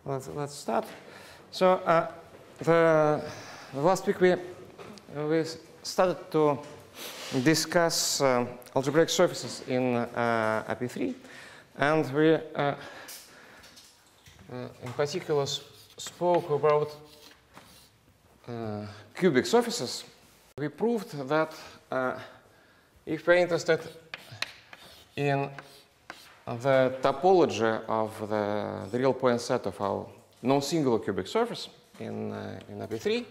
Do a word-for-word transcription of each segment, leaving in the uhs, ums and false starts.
let's, let's start. So uh, the, the last week we, we started to discuss uh, algebraic surfaces in uh, A P three, and we uh, uh, in particular spoke about uh, cubic surfaces. We proved that uh, if we're interested in the topology of the, the real point set of our non-singular cubic surface in, uh, in A P three,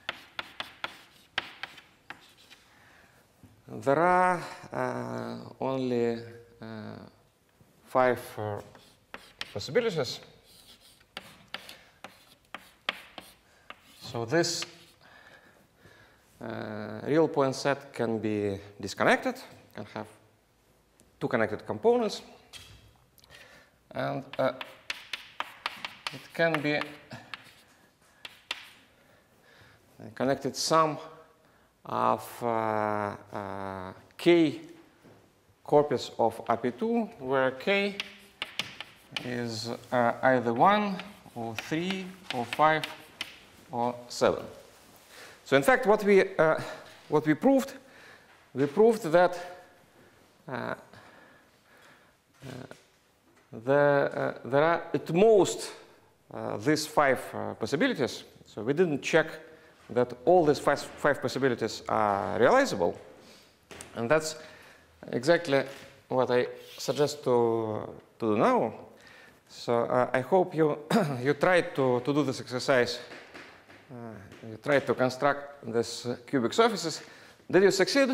there are uh, only uh, five uh, possibilities. So this uh, real point set can be disconnected, can have two connected components, and uh, it can be a connected sum of uh, uh, k copies of A P two, where k is uh, either one or three or five or seven. So in fact, what we uh, what we proved, we proved that uh, uh, the, uh, there are at most uh, these five uh, possibilities. So we didn't check that all these five, five possibilities are realizable, and that's exactly what I suggest to to do now. So uh, I hope you you try to to do this exercise. Uh, you try to construct these uh, cubic surfaces. Did you succeed?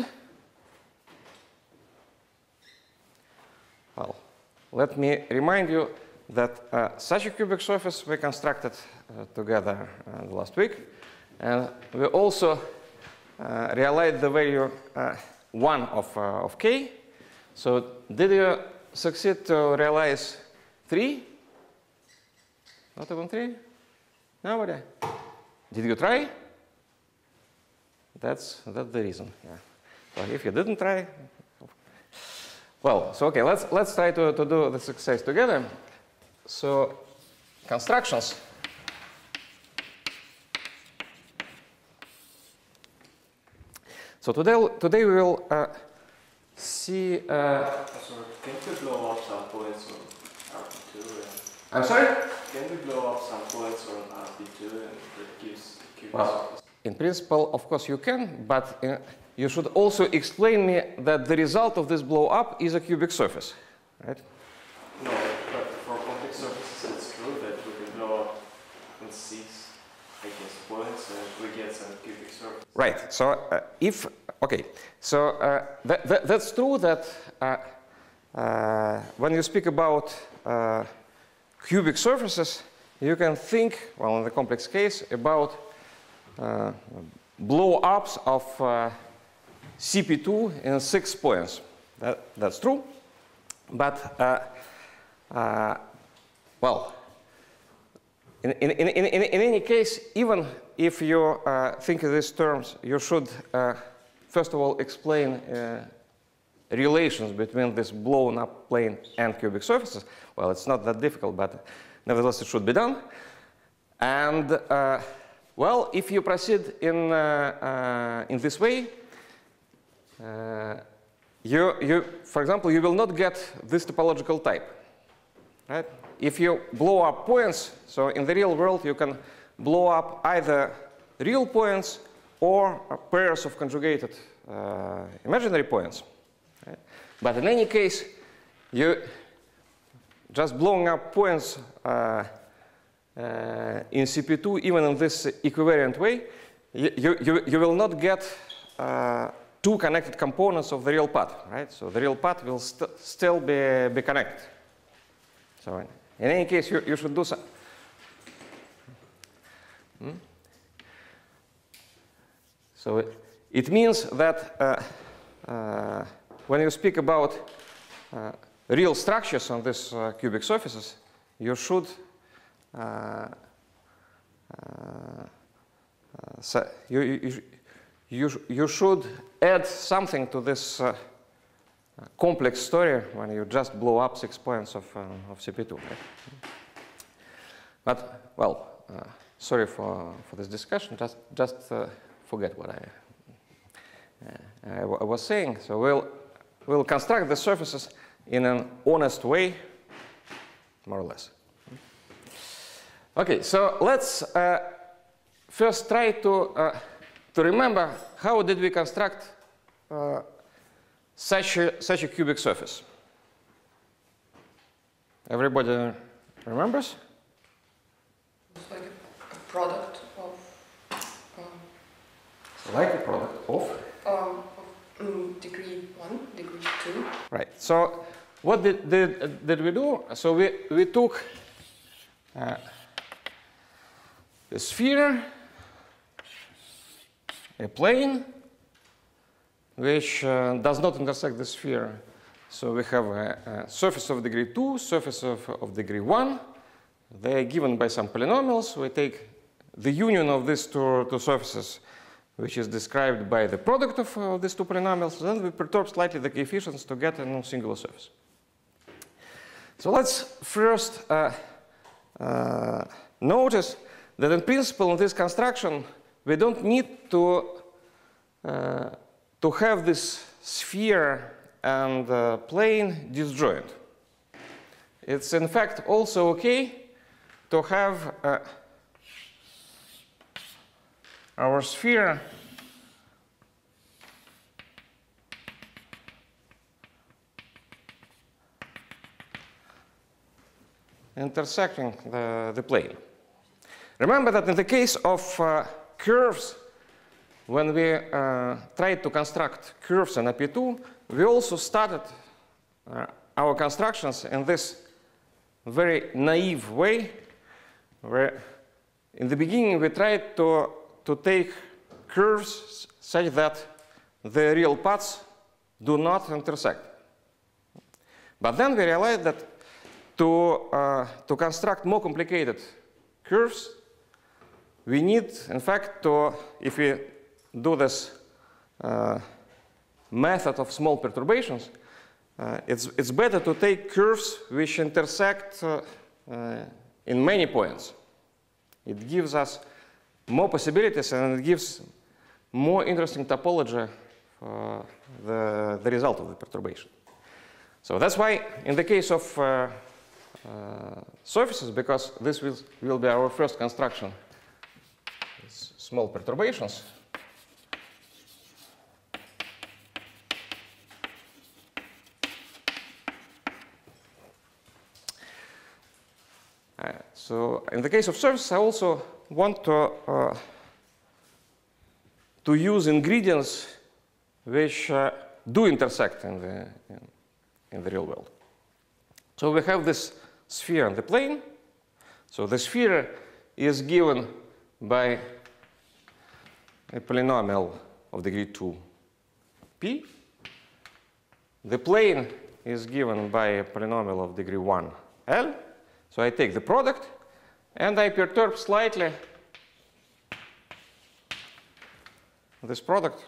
Well, let me remind you that uh, such a cubic surface we constructed uh, together uh, last week. And we also uh, realized the value uh, one of, uh, of k. So did you succeed to realize three? Not even three? Nobody? Did you try? That's, that's the reason. Yeah. So if you didn't try, well, so okay, let's, let's try to, to do this exercise together. So constructions. So today, today we will uh, see. Uh, sorry, can we blow up some points on R P two? I'm sorry? Can we blow up some points on R P two and that gives cubic well, surface? In principle, of course, you can, but uh, you should also explain me that the result of this blow up is a cubic surface, right? No, but for complex surfaces, it's true that we can blow up in six, I guess, points and we get some cubic surface. Right. So uh, if okay, so uh, that, that, that's true that uh, uh, when you speak about uh, cubic surfaces, you can think, well, in the complex case, about uh, blow-ups of uh, C P two in six points. That, that's true. But, uh, uh, well, in, in, in, in, in any case, even if you uh, think in these terms, you should, uh, first of all, explain uh, relations between this blown-up plane and cubic surfaces. Well, it's not that difficult, but nevertheless, it should be done. And, uh, well, if you proceed in, uh, uh, in this way, uh, you, you, for example, you will not get this topological type, right? If you blow up points, so in the real world, you can blow up either real points or pairs of conjugated uh, imaginary points. Right? But in any case, you just blowing up points uh, uh, in C P two, even in this equivariant way, you, you, you will not get uh, two connected components of the real path, right? So the real path will st still be, be connected. So in any case, you, you should do so. Hmm? So it, it means that uh, uh, when you speak about uh, real structures on these uh, cubic surfaces, you should uh, uh, uh, so you, you, you, you should add something to this uh, complex story when you just blow up six points of, uh, of C P two. Right? But, well, uh, sorry for, for this discussion. Just, just uh, forget what I, uh, I, I was saying. So we'll, we'll construct the surfaces in an honest way, more or less. OK, so let's uh, first try to, uh, to remember how did we construct uh, such a, such a cubic surface. Everybody remembers? It's like a, a product of... Um, like a product of? Um, of um, degree one, degree two. Right. So what did, did, did we do? So we, we took uh, a sphere, a plane, which uh, does not intersect the sphere. So we have a, a surface of degree two, surface of, of degree one. They are given by some polynomials. We take the union of these two, two surfaces, which is described by the product of uh, these two polynomials. Then we perturb slightly the coefficients to get a non-singular surface. So let's first uh, uh, notice that in principle in this construction, we don't need to, uh, to have this sphere and uh, plane disjoint. It's in fact also okay to have uh, our sphere intersecting the, the plane. Remember that in the case of uh, curves, when we uh, tried to construct curves in A P two, we also started uh, our constructions in this very naive way, where in the beginning we tried to, to take curves such that the real paths do not intersect. But then we realized that to, uh, to construct more complicated curves, we need, in fact, to, if we do this uh, method of small perturbations, uh, it's, it's better to take curves which intersect uh, uh, in many points. It gives us more possibilities and it gives more interesting topology for the, the result of the perturbation. So that's why in the case of uh, uh, surfaces, because this will, will be our first construction, small perturbations, Uh, so in the case of surfaces, I also want to, uh, to use ingredients which uh, do intersect in the, in, in the real world. So we have this sphere and the plane. So the sphere is given by a polynomial of degree two, p. The plane is given by a polynomial of degree one, L. So I take the product and I perturb slightly this product.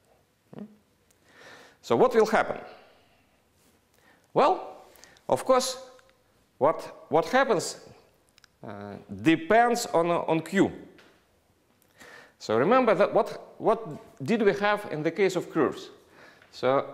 So what will happen? Well, of course, what, what happens uh, depends on, on Q. So remember that what, what did we have in the case of curves? So,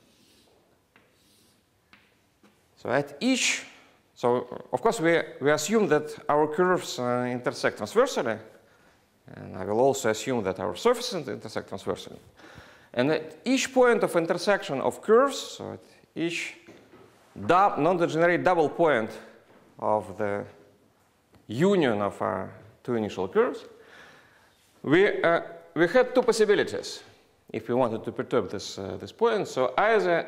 so at each So, of course, we, we assume that our curves uh, intersect transversally. And I will also assume that our surfaces intersect transversally. And at each point of intersection of curves, so at each non-degenerate double point of the union of our two initial curves, we, uh, we had two possibilities if we wanted to perturb this, uh, this point. So either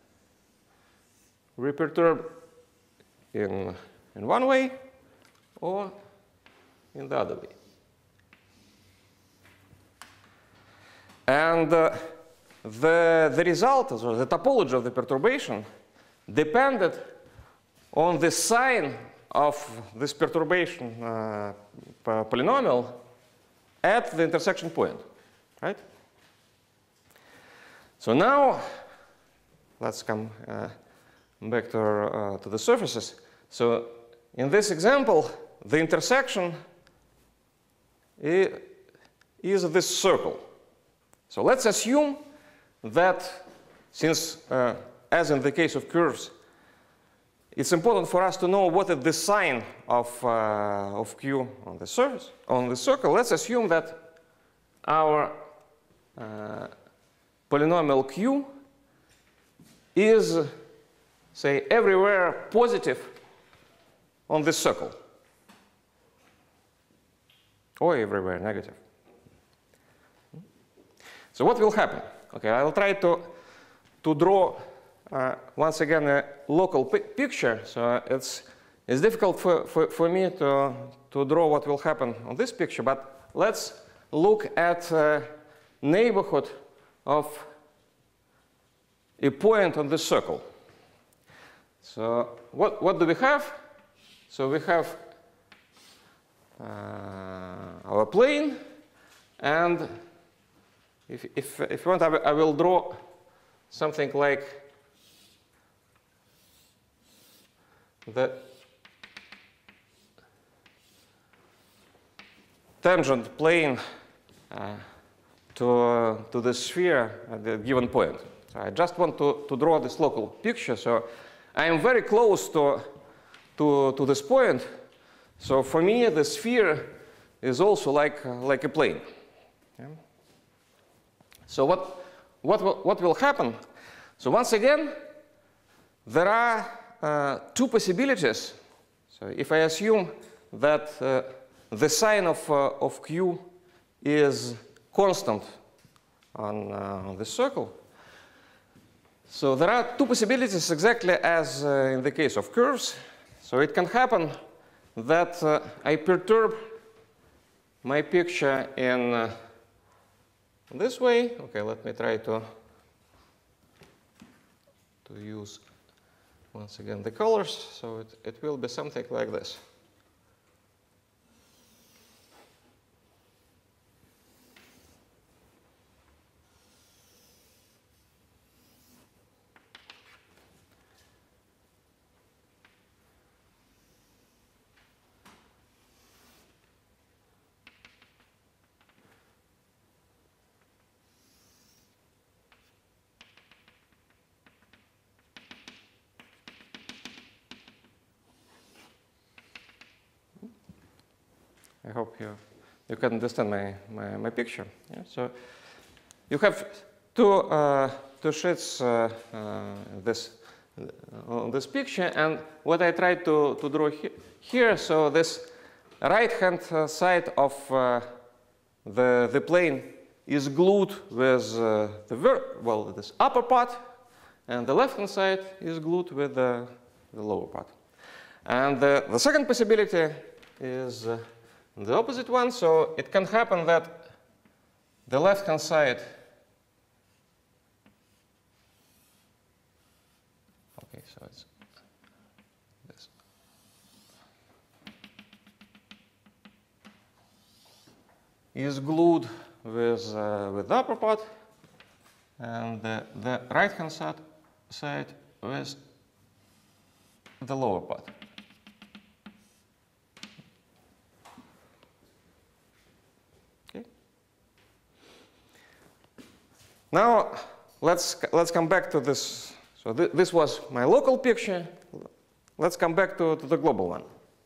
we perturb In, in one way or in the other way. And uh, the, the result, or the topology of the perturbation, depended on the sign of this perturbation uh, polynomial at the intersection point, right? So now, let's come uh, back to, our, uh, to the surfaces. So in this example, the intersection is this circle. So let's assume that since, uh, as in the case of curves, it's important for us to know what is the sign of, uh, of Q on the surface, on the circle. Let's assume that our uh, polynomial Q is, say, everywhere positive on this circle, or everywhere negative. So what will happen? Okay, I'll try to, to draw uh, once again a local pi picture. So it's, it's difficult for, for, for me to, to draw what will happen on this picture, but let's look at uh, neighborhood of a point on this circle. So what, what do we have? So we have uh, our plane, and if, if, if you want, I, I will draw something like the tangent plane uh, to, uh, to the sphere at a given point. So I just want to, to draw this local picture. So I am very close to, to, to this point. So for me, the sphere is also like, uh, like a plane. Yeah. So what, what, will, what will happen? So once again, there are uh, two possibilities. So if I assume that uh, the sign of, uh, of Q is constant on, uh, on the circle, so there are two possibilities exactly as uh, in the case of curves. So it can happen that uh, I perturb my picture in uh, this way. Okay, let me try to, to use once again the colors. So it, it will be something like this. I hope you, you can understand my, my, my picture. Yeah? So you have two, uh, two sheets uh, uh, this, uh, on this picture, and what I tried to, to draw he here, so this right-hand uh, side of uh, the, the plane is glued with uh, the ver well, this upper part, and the left-hand side is glued with the, the lower part. And the, the second possibility is uh, the opposite one. So it can happen that the left-hand side, okay, so it's this, is glued with uh, with the upper part, and the, the right-hand side side with the lower part. Now, let's, let's come back to this. So th this was my local picture. Let's come back to, to the global one.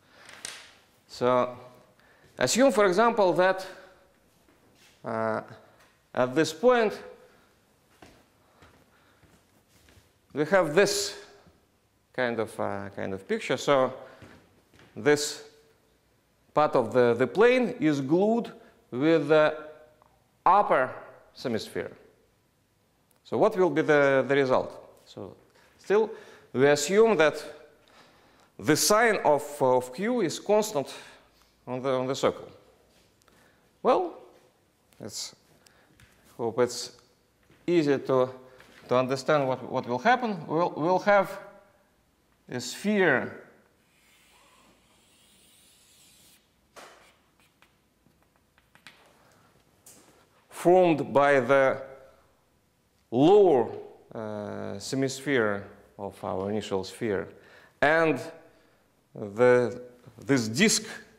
So assume, for example, that uh, at this point, we have this kind of, uh, kind of picture. So this part of the, the plane is glued with the upper hemisphere. So what will be the, the result? So still, we assume that the sign of, of Q is constant on the, on the circle. Well, it's, I hope it's easy to, to understand what, what will happen. We'll, we'll have a sphere formed by the lower uh, hemisphere of our initial sphere, and the, this disk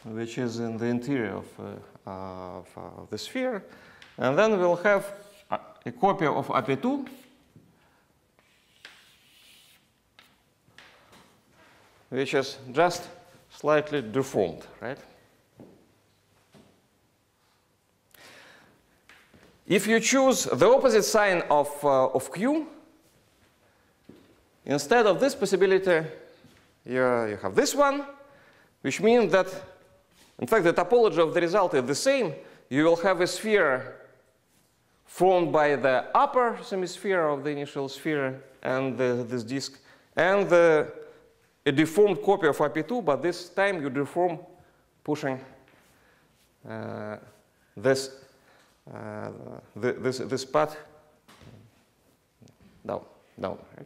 which is in the interior of, uh, of uh, the sphere. And then we'll have a, a copy of A P two which is just slightly deformed, right? If you choose the opposite sign of, uh, of Q, instead of this possibility, you, you have this one, which means that, in fact, the topology of the result is the same. You will have a sphere formed by the upper semisphere of the initial sphere and the, this disk, and the, a deformed copy of A P two, but this time you deform pushing uh, this, uh, the, this, this path down, down, right?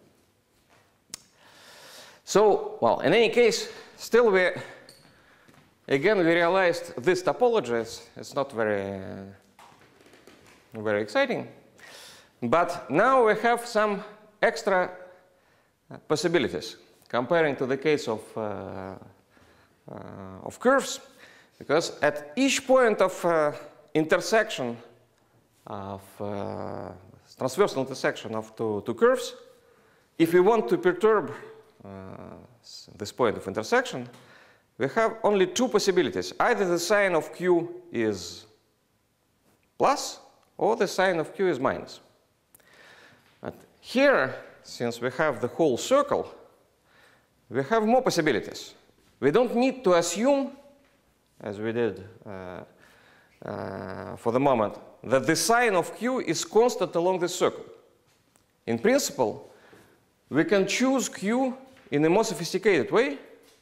So, well, in any case, still we, again, we realized this topology is, is not very, uh, very exciting. But now we have some extra possibilities comparing to the case of, uh, uh, of curves, because at each point of uh, intersection of uh, transversal intersection of two, two curves, if we want to perturb uh, this point of intersection, we have only two possibilities. Either the sign of Q is plus, or the sign of Q is minus. But here, since we have the whole circle, we have more possibilities. We don't need to assume, as we did uh, uh, for the moment, that the sign of Q is constant along this circle. In principle, we can choose Q in a more sophisticated way,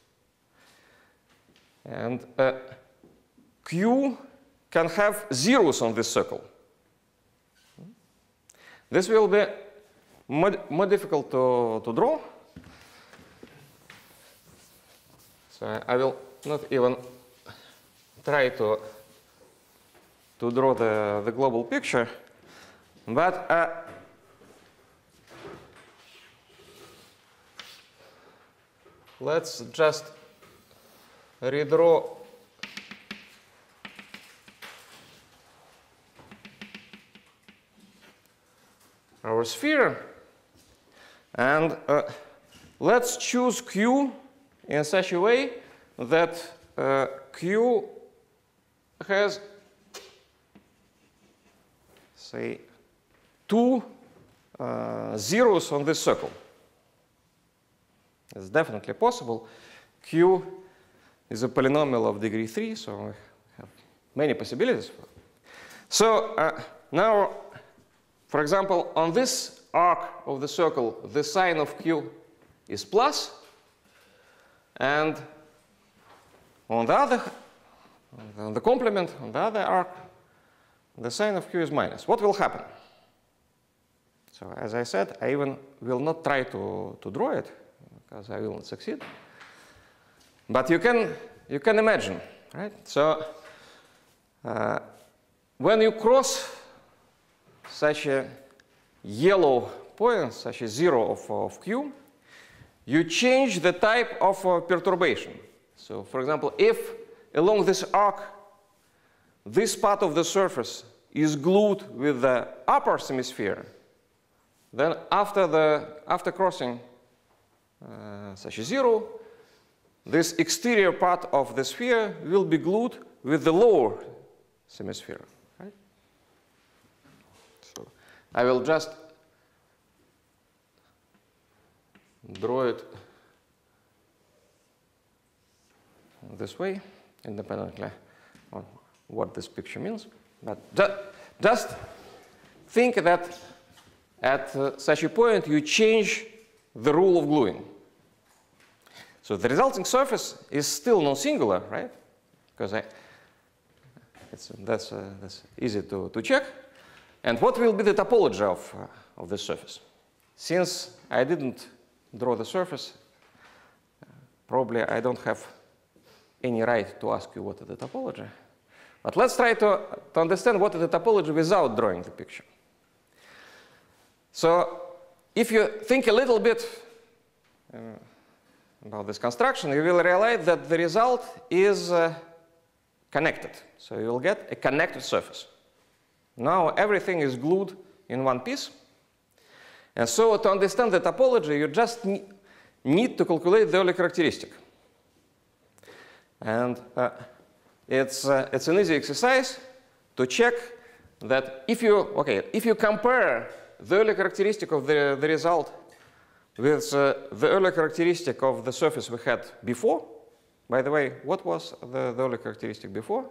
and uh, Q can have zeros on this circle. This will be more, more difficult to, to draw. So I will not even try to, to draw the, the global picture, but uh, let's just redraw our sphere, and uh, let's choose Q in such a way that uh, Q has, say, two uh, zeros on this circle. It's definitely possible. Q is a polynomial of degree three, so we have many possibilities. So uh, now, for example, on this arc of the circle, the sign of Q is plus, and on the other, on the complement, on the other arc, the sign of Q is minus. What will happen? So as I said, I even will not try to, to draw it, because I will not succeed. But you can, you can imagine, right? So uh, when you cross such a yellow point, such a zero of, of Q, you change the type of uh, perturbation. So for example, if along this arc, this part of the surface is glued with the upper semisphere, then after, the, after crossing uh, such a zero, this exterior part of the sphere will be glued with the lower semisphere. Right? So I will just draw it this way, independently on what this picture means. But ju just think that at uh, such a point you change the rule of gluing. So the resulting surface is still non-singular, right? Because I, it's, that's, uh, that's easy to, to check. And what will be the topology of, uh, of this surface? Since I didn't draw the surface, uh, probably I don't have any right to ask you what is the topology. But let's try to, to understand what is the topology without drawing the picture. So if you think a little bit uh, about this construction, you will realize that the result is uh, connected. So you will get a connected surface. Now everything is glued in one piece. And so to understand the topology, you just ne need to calculate the early characteristic. And uh, it's, uh, it's an easy exercise to check that if you, okay, if you compare the early characteristic of the, the result with uh, the early characteristic of the surface we had before. By the way, what was the, the early characteristic before?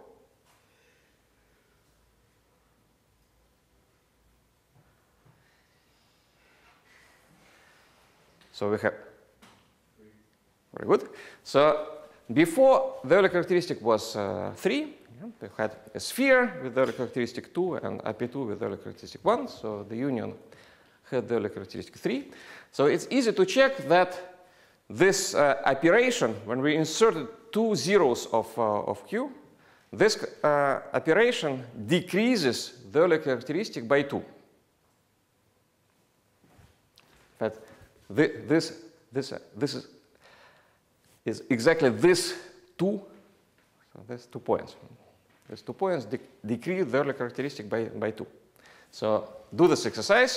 So we have, very good. So before the early characteristic was uh, three, yeah, we had a sphere with the early characteristic two and A P two with the early characteristic one. So the union had the early characteristic three. So it's easy to check that this uh, operation, when we inserted two zeros of, uh, of Q, this uh, operation decreases the early characteristic by two. But this, this, uh, this is, is exactly this two, so there's two points. These two points de decrease the early characteristic by, by two. So do this exercise.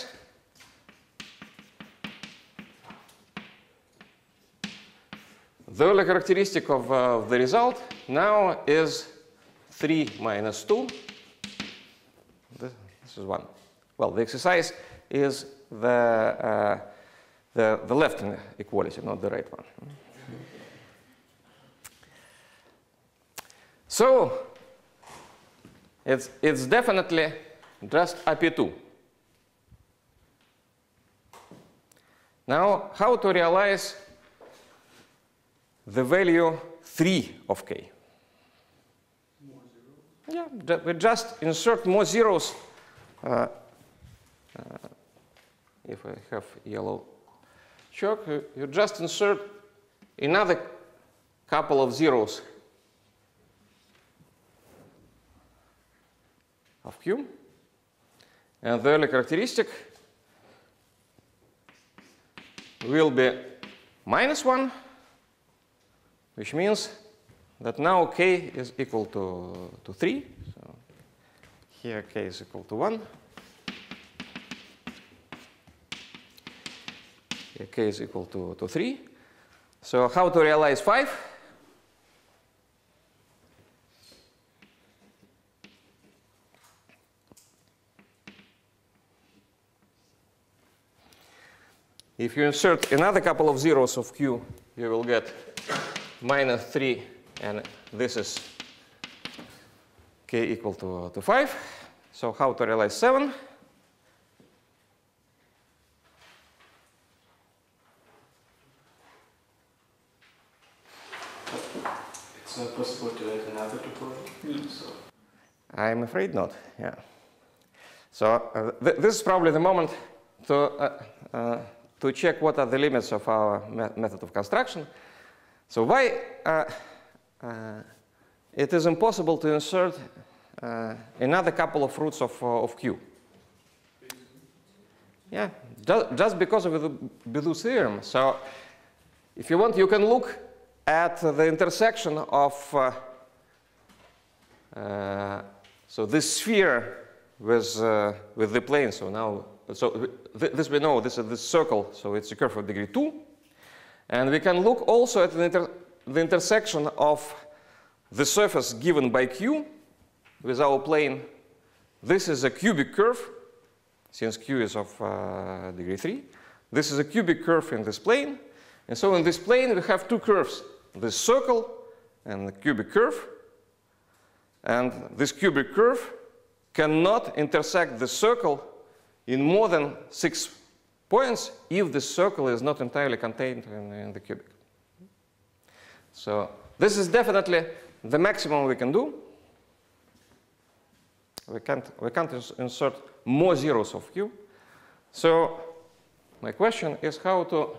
The early characteristic of uh, the result now is three minus two. This, this is one. Well, the exercise is the, uh, the, the left equality, not the right one. So it's, it's definitely just A P two. Now, how to realize the value three of K? More zeros? Yeah, we just insert more zeros. Uh, uh, if I have yellow chalk, you, you just insert another couple of zeros of Q. And the early characteristic will be minus one, which means that now K is equal to, to three. So here K is equal to one. Here K is equal to, to three. So how to realize five? If you insert another couple of zeros of Q, you will get minus three, and this is K equal to, to five. So how to realize seven? It's not possible to add another topology. Yeah. So I'm afraid not, yeah. So uh, th this is probably the moment to, uh, uh, to check what are the limits of our me method of construction. So why uh, uh, it is impossible to insert uh, another couple of roots of, uh, of Q? Yeah, just, just because of the Bezout's theorem. So if you want, you can look at the intersection of uh, uh, so this sphere with, uh, with the plane. So now, so th this we know, this is this circle, so it's a curve of degree two. And we can look also at the, inter the intersection of the surface given by Q with our plane. This is a cubic curve, since Q is of uh, degree three. This is a cubic curve in this plane. And so in this plane, we have two curves, this circle and the cubic curve. And this cubic curve cannot intersect the circle in more than six points if the circle is not entirely contained in, in the cubic. So this is definitely the maximum we can do. We can't, we can't insert more zeros of Q. So my question is how to,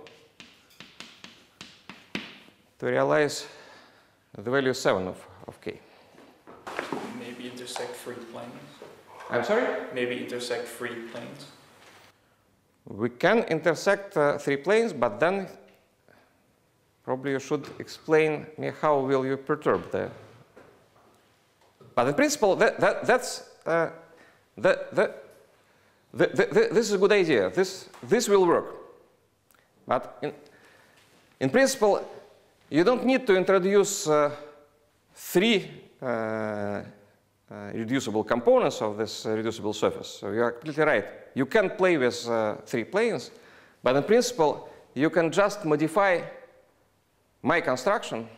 to realize the value seven of, of K. Maybe intersect free planes. I'm sorry? Maybe intersect free planes. We can intersect uh, three planes, but then probably you should explain me how will you perturb the, but in principle, that, that, that's, uh, that, that, the, the, the, this is a good idea. This, this will work. But in, in principle, you don't need to introduce uh, three uh, uh, reducible components of this uh, reducible surface. So you are completely right. You can play with uh, three planes, but in principle, you can just modify my construction,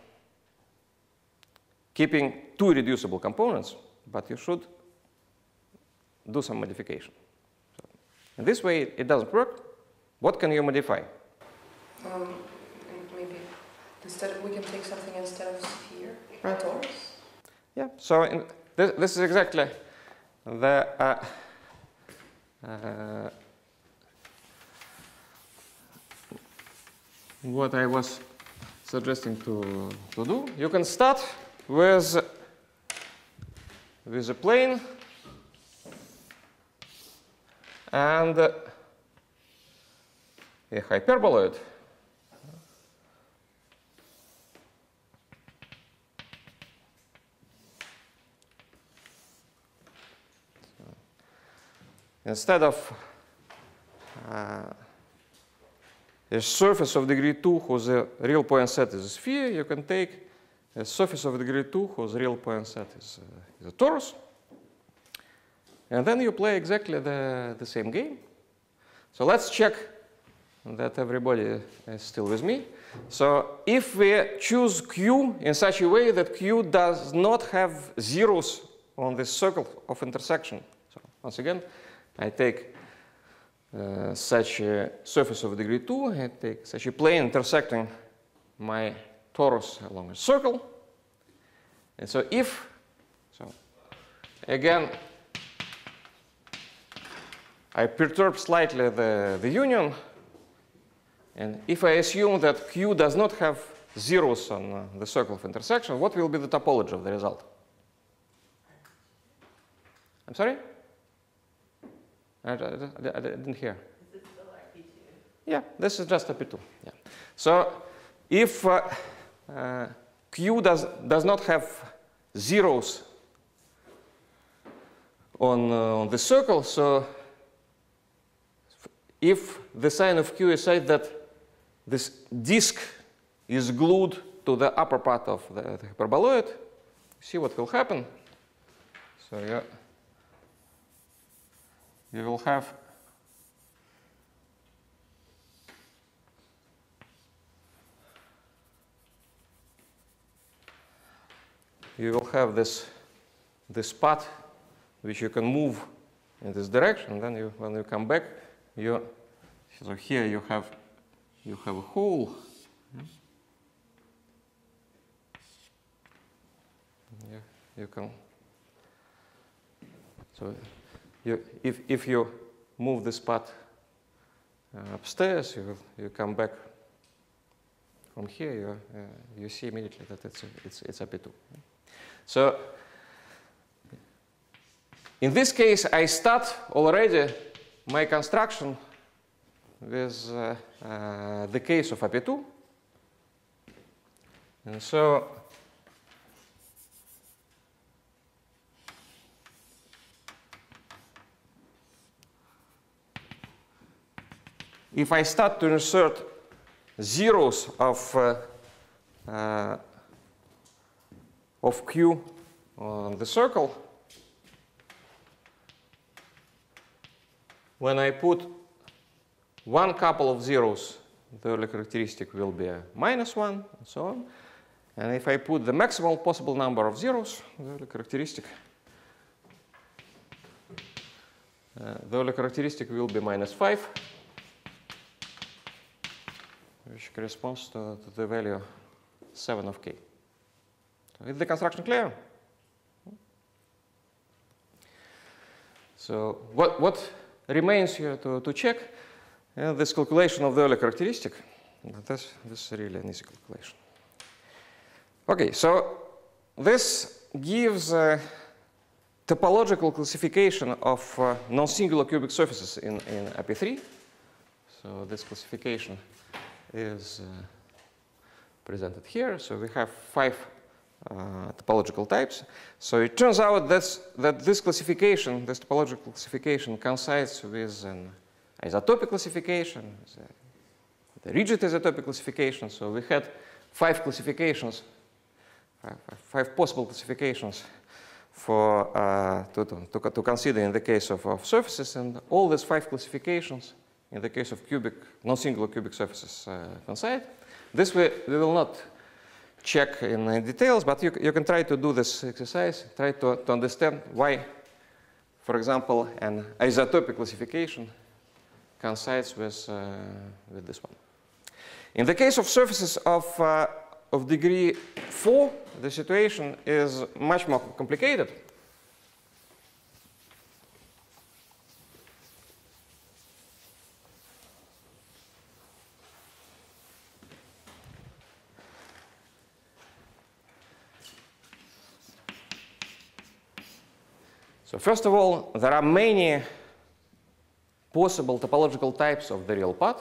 keeping two reducible components, but you should do some modification. So in this way, it doesn't work. What can you modify? Um, maybe instead of, we can take something instead of sphere, Right. torus. Yeah. So in this, this is exactly the uh, uh, what I was suggesting to to do. You can start with with a plane and uh, a hyperboloid. Instead of uh, a surface of degree two whose real point set is a sphere, you can take a surface of degree two whose real point set is, uh, is a torus. And then you play exactly the, the same game. So let's check that everybody is still with me. So if we choose Q in such a way that Q does not have zeros on this circle of intersection. So once again, I take uh, such a surface of degree two, I take such a plane intersecting my torus along a circle. And so if, so again, I perturb slightly the, the union, and if I assume that Q does not have zeros on uh, the circle of intersection, what will be the topology of the result? I'm sorry? I, I, I, I didn't hear. Is this still R P two? Yeah, this is just R P two. Yeah. So if uh, uh, Q does, does not have zeros on, uh, on the circle, so if the sign of Q is such that this disk is glued to the upper part of the, the hyperboloid, see what will happen. So yeah. You will have you will have this this path which you can move in this direction. And then you, when you come back, you so here you have you have a hole. You, you can so. You, if, if you move this path uh, upstairs, you, you come back from here, you, uh, you see immediately that it's, a, it's, it's R P two. So in this case, I start already my construction with uh, uh, the case of R P two. And so if I start to insert zeros of, uh, uh, of Q on the circle, when I put one couple of zeros, the early characteristic will be a minus one, and so on. And if I put the maximal possible number of zeros, the early characteristic, uh, the early characteristic will be minus five. Which corresponds to, to the value seven of K. So is the construction clear? So what, what remains here to, to check uh, this calculation of the early characteristic. This, this is really an easy calculation. Okay, so this gives a topological classification of uh, non-singular cubic surfaces in, in R P three. So this classification is uh, presented here. So we have five uh, topological types. So it turns out that's, that this classification, this topological classification, coincides with an isotopic classification, the rigid isotopic classification. So we had five classifications, five, five possible classifications for uh, to, to, to consider in the case of, of surfaces, and all these five classifications in the case of cubic, non-singular cubic surfaces uh, coincide. This way we will not check in uh, details, but you, you can try to do this exercise, try to, to understand why, for example, an isotopic classification coincides with, uh, with this one. In the case of surfaces of, uh, of degree four, the situation is much more complicated. So first of all, there are many possible topological types of the real part.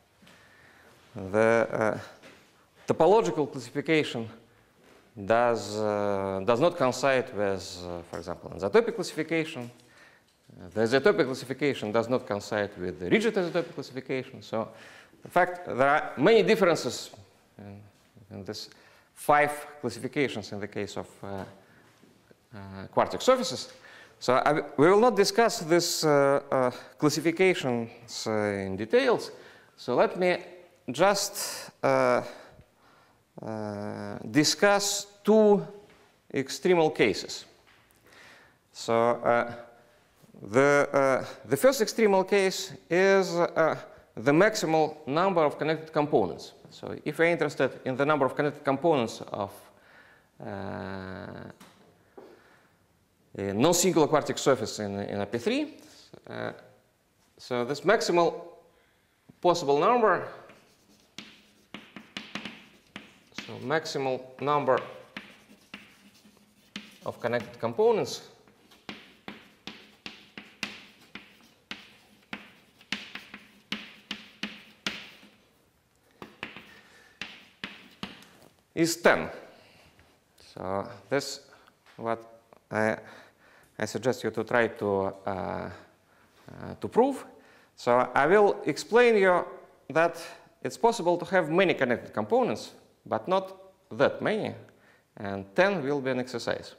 The uh, topological classification does, uh, does not coincide with, uh, for example, isotopic classification. Uh, the isotopic classification does not coincide with the rigid isotopic classification. So, in fact, there are many differences in, in this five classifications in the case of uh, uh, quartic surfaces. So I, we will not discuss this uh, uh, classifications uh, in details. So let me just uh, uh, discuss two extremal cases. So uh, the, uh, the first extremal case is uh, the maximal number of connected components. So if you're interested in the number of connected components of uh, a non-singular quartic surface in, in a P three. Uh, so this maximal possible number, so maximal number of connected components is ten. So this what I I suggest you to try to, uh, uh, to prove. So I will explain you that it's possible to have many connected components, but not that many, and ten will be an exercise.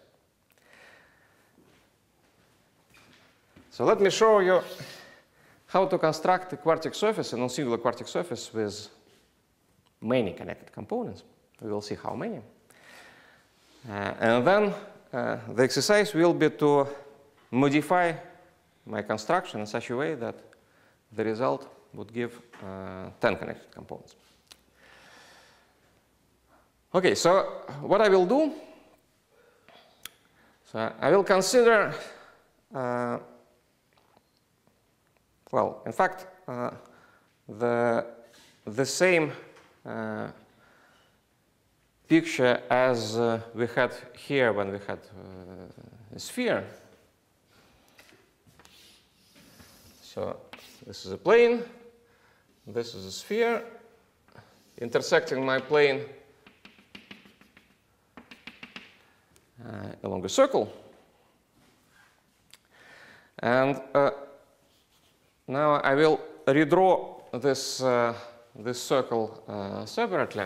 So let me show you how to construct a quartic surface, a non-singular quartic surface with many connected components. We will see how many. Uh, and then Uh, the exercise will be to modify my construction in such a way that the result would give uh, ten connected components. Okay, so what I will do, so I will consider, uh, well, in fact, uh, the, the same uh, picture as uh, we had here when we had uh, a sphere. So this is a plane, this is a sphere, intersecting my plane uh, along a circle. And uh, now I will redraw this, uh, this circle uh, separately.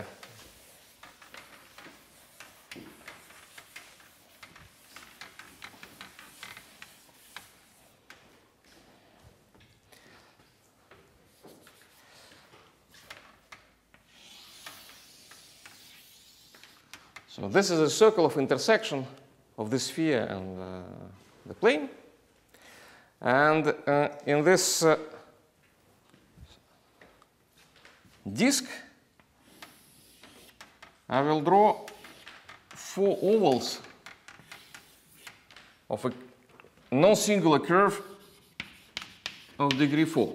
So this is a circle of intersection of the sphere and uh, the plane. And uh, in this uh, disk, I will draw four ovals of a non-singular curve of degree four.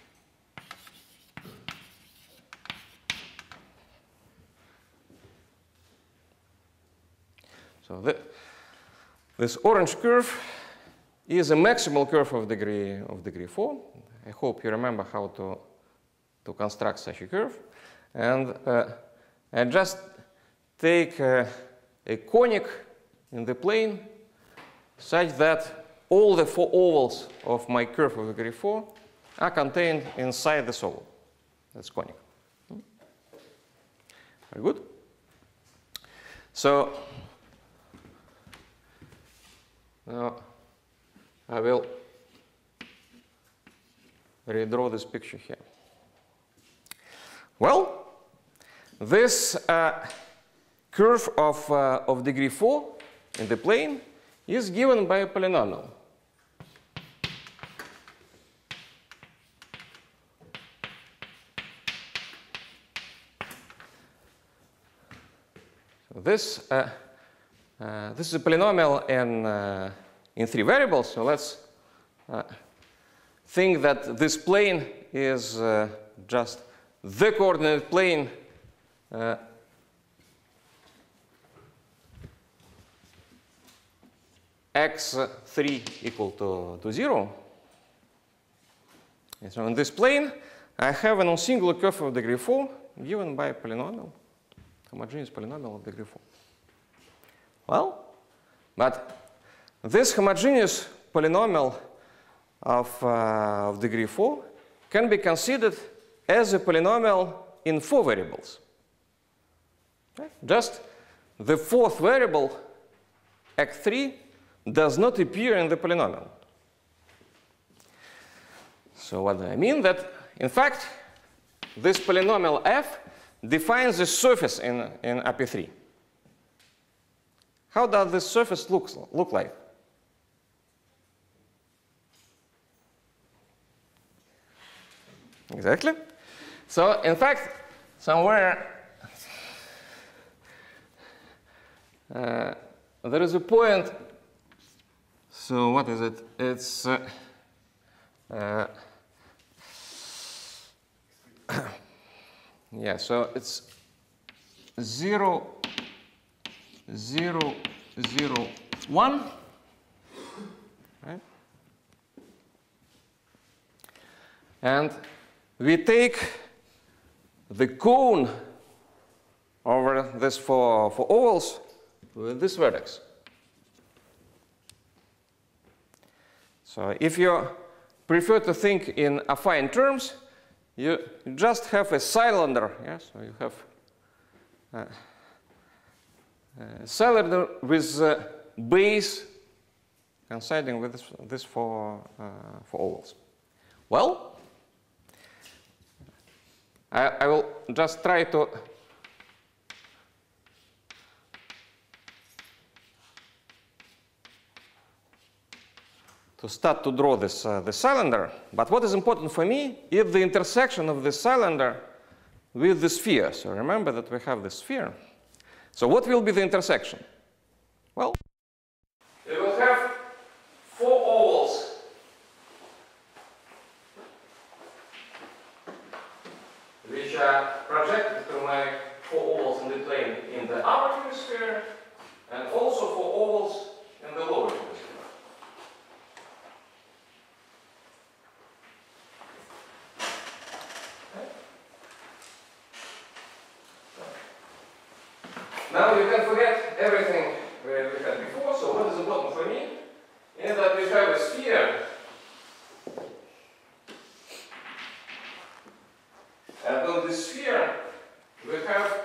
So the, this orange curve is a maximal curve of degree of degree four. I hope you remember how to to construct such a curve, and uh, I just take uh, a conic in the plane such that all the four ovals of my curve of degree four are contained inside this oval. That's conic. Very good. So now I will redraw this picture here. Well, this uh, curve of, uh, of degree four in the plane is given by a polynomial. So this, uh, uh, this is a polynomial in, uh, in three variables. So let's uh, think that this plane is uh, just the coordinate plane uh, x three equal to, to zero. And so in this plane, I have a singular curve of degree four given by a polynomial, homogeneous polynomial of degree four. Well, but this homogeneous polynomial of, uh, of degree four can be considered as a polynomial in four variables. Okay? Just the fourth variable, x three, does not appear in the polynomial. So what do I mean? That, in fact, this polynomial f defines the surface in, in A P three. How does this surface look, look like? Exactly. So, in fact, somewhere uh, there is a point. So, what is it? It's uh, uh, yeah. So it's zero, zero, zero, one, right? And we take the cone over this for, for ovals with this vertex. So if you prefer to think in affine terms, you just have a cylinder. Yes, so you have a, a cylinder with a base coinciding with this, this for, uh, for ovals. Well, I, I will just try to to start to draw this uh, the cylinder. But what is important for me is the intersection of the cylinder with the sphere. So remember that we have the sphere. So what will be the intersection? Well, we will have four ovals which are projected to my four ovals in the plane in the upper hemisphere, and also four ovals in the lower hemisphere. Okay. Now you can forget everything we had before, so what is important for me is that we have a sphere. And on the sphere, we have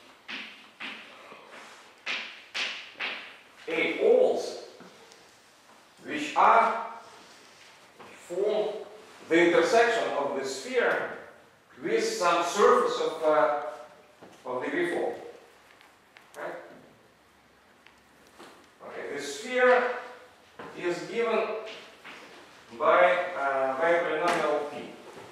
eight ovals, which are form the intersection of the sphere with some surface of, uh, of degree four. Right? Okay, the sphere is given by, uh, by a polynomial p.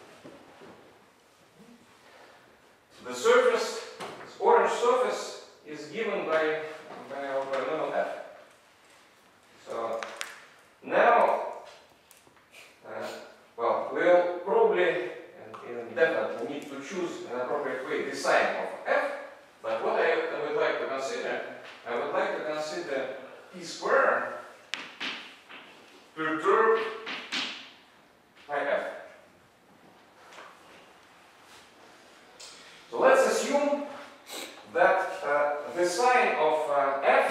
The surface, this orange surface, is given by, by our polynomial f. So now, uh, well, we'll probably and definitely need to choose an appropriate way the sign of f. But what I would like to consider, I would like to consider p squared perturbed by f. So let's assume that uh, the sign of uh, f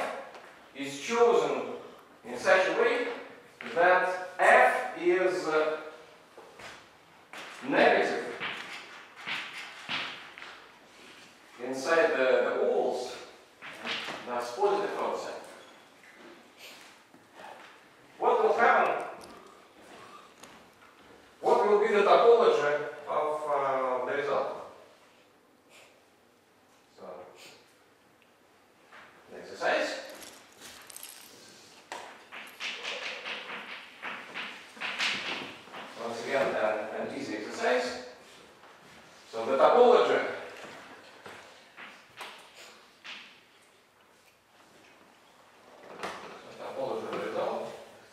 the topology, the topology of the result,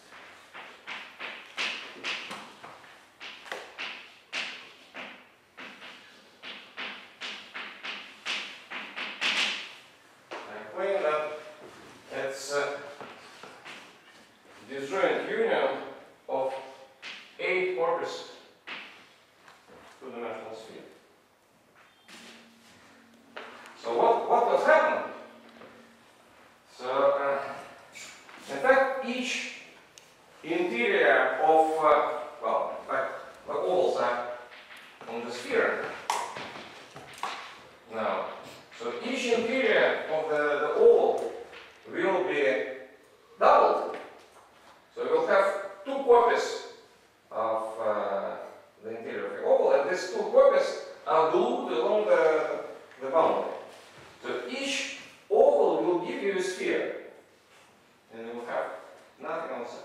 I claim that it's a disjoint union of eight orbits two-dimensional sphere. So what, what will happen? So uh, in fact each interior of, uh, well, in fact the ovals are on the sphere now. So each interior of the, the oval will be doubled. So we will have two copies of uh, the interior of the oval, and these two copies are glued along the, the boundary. So each oval will give you a sphere, and you will have nothing outside.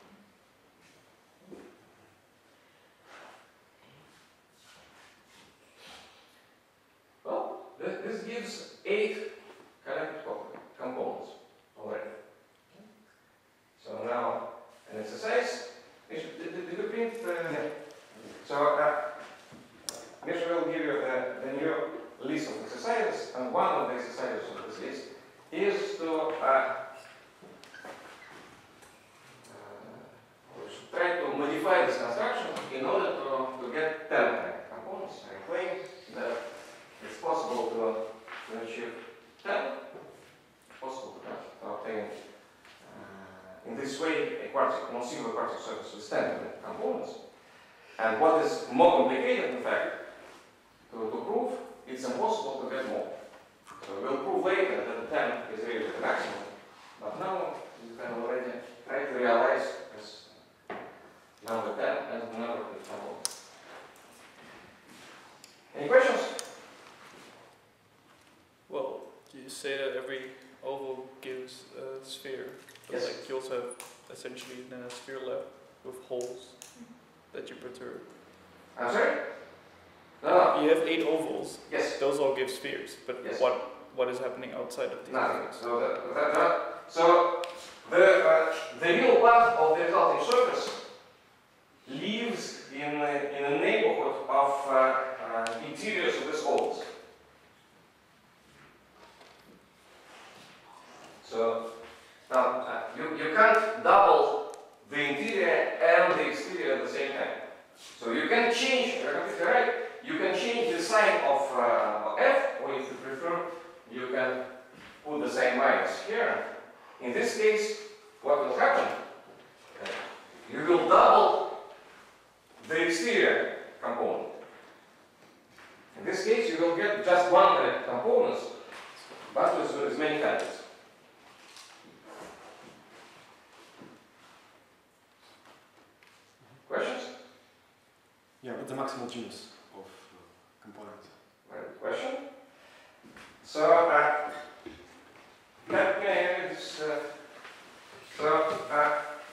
Well, this, this gives eight connected components already. So now an exercise. Did, did, did you print? Uh, yeah. So uh, Misha will give you the, the new list of exercises, and one of the exercises of this list is to uh, uh, try to modify this construction in order to, to get ten connected components. I claim that it's possible to, to achieve ten. It's possible to, to obtain uh, in this way a quartic, non-singular quartic surface with ten connected components. And what is more complicated, in fact, to, to prove, it's impossible to get more. So we'll prove later that ten is really the maximum. But now you can already try to realize this number ten as the number of the components. Any questions? Well, you say that every oval gives a sphere, but Yes. like you also have essentially then a sphere left with holes that you perturb. I'm sorry? No, no. You have eight ovals. Yes. Those all give spheres, but Yes. what what is happening outside of these Nothing. ovals? So the, the, the, so the, uh, the real part of the resulting surface lives in a, in a neighborhood of uh, uh, interiors of these ovals. So now uh, you, you can't double the interior and the exterior at the same time. So you can change, you're completely right, you can change the sign of uh, F, or if you prefer, you can put the sign minus here. In this case, what will happen? Uh, you will double the exterior component. In this case, you will get just one connected components, but with, with many connectors. Questions? Yeah, what's the maximal genus of uh, component? Right, question. So, uh, let me just, uh, so, uh,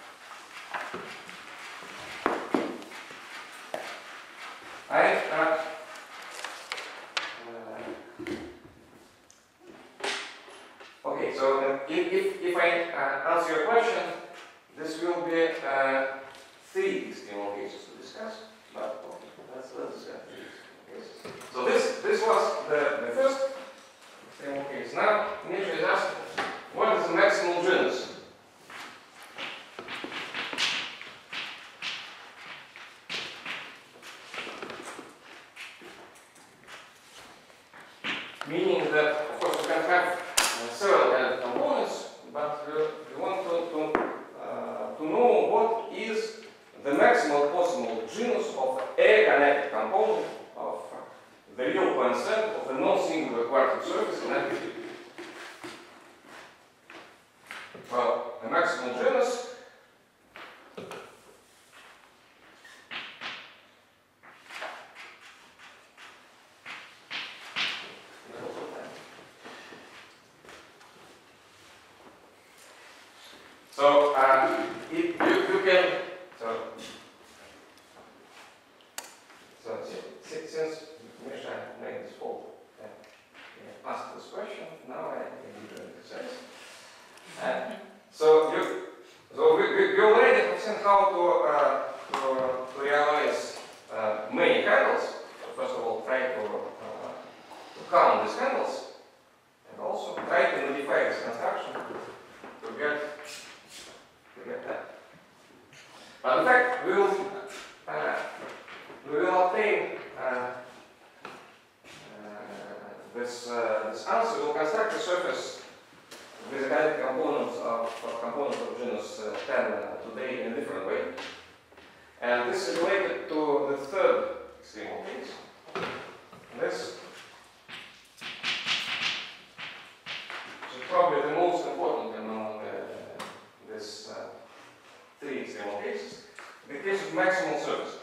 I, uh, uh, okay, so uh, if, if, if I uh, answer your question, this will be uh, three extremal cases to discuss, but okay, let's, let's discuss three extremal cases. So this, this was the, the first extremal case. Now, Misha is asking, what is the maximal genus? Meaning that, of course, you can have uh, several kind of components, but uh, you want to, to, uh, to know what is the maximal possible genus of a connected component of the real point set of a non-singular quartic surface in empty field. Well, the maximal genus so uh, if you, you can so so since Misha count these handles and also try to modify this construction to get, to get that. But in fact, we will, uh, we will obtain uh, uh, this, uh, this answer. We will construct a surface with the kinetic components of, of components of genus uh, ten uh, today in a different way. And this is related to the third extremal case. This is probably the most important among uh, these uh, three extremal cases. The case of maximal surface.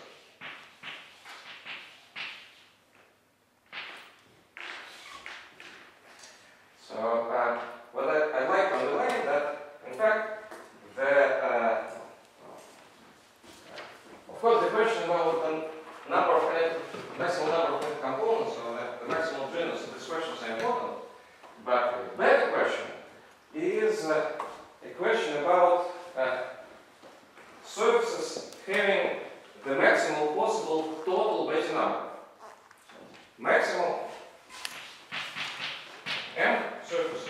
So, uh, what I, I'd like to underline that, in fact, the uh, of course, the question about the number of connected, maximal number of connected components, or the, the maximal genus of this question is important. But the better question is uh, a question about uh, surfaces having the maximal possible total base number. So, maximal m surfaces.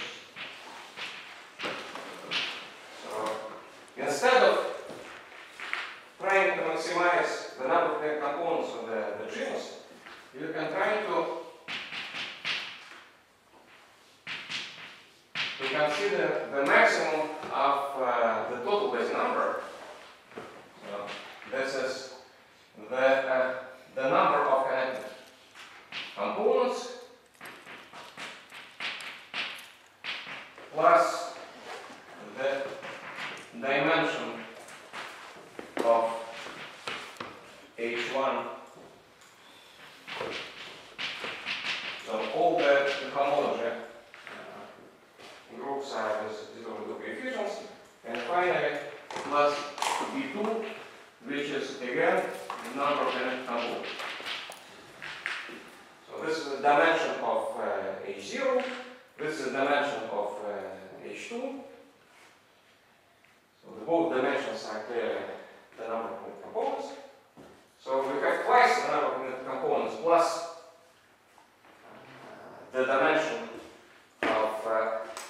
So, instead of trying to maximize the number of connected components of the, the genus, you can try to, to consider the maximum of uh, the total base number. So this is the, uh, the number of connected components plus the dimension of H one. So all the, the homology uh, groups are these orbital coefficients, and finally plus B two, which is again the number of connected components. So this is the dimension of uh, H zero, this is the dimension of uh, H two. So the both dimensions are clearly the number of connected components. So we have twice the number of connected components plus uh, the dimension of uh,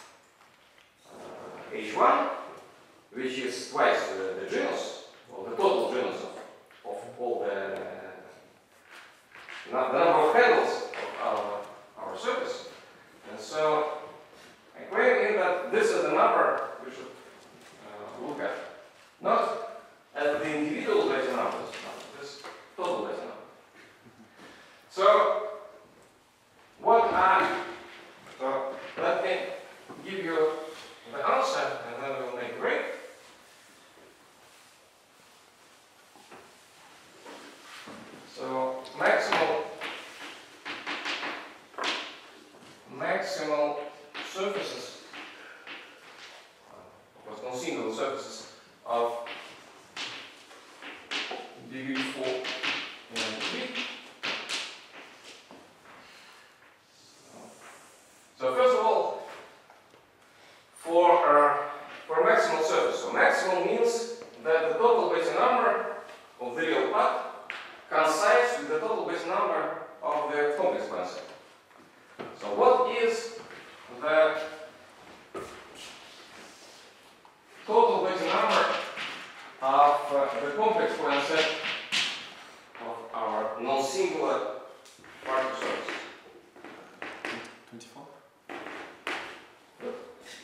uh, H one, which is twice the, the genus, or the total genus of, of all the, uh, the number of handles of our, our surface. And so I claim that this is the number we should uh, look at. Not at the individual base numbers, but this total base number. So, what are, so let me give you the answer and then we'll make a break. So, maximal, maximal surfaces, of course, no single surfaces of degree four and three. So first of all, for uh, for maximal surface, so maximal means that the total base number of the real part coincides with the total base number of the complex concept. So what is the total base number of uh, the complex concept of our non-singular particle surface? twenty-four. Good.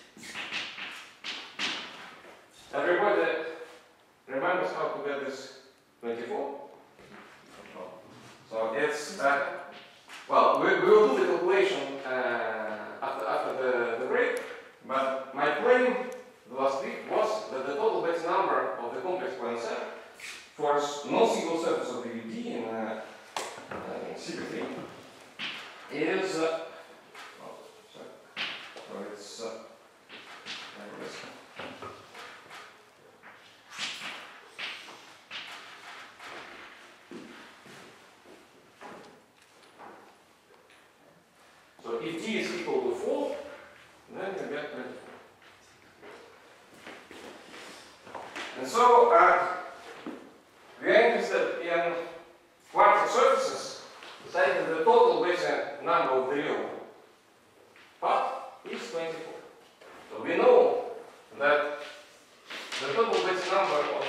Everybody remembers how to get this twenty-four? So it's, uh, well, we, we will do the calculation uh, after, after the, the break, but my claim the last week was that the total base number of the complex concept for non-single surface of the U D in uh, uh, C P three is, uh, oh, sorry, so it's uh, like this. So if D is equal to four, then you get twenty-four. And so uh, we are interested in quantum surfaces such that the total basic number of the real part is twenty-four. So we know that the total basic number of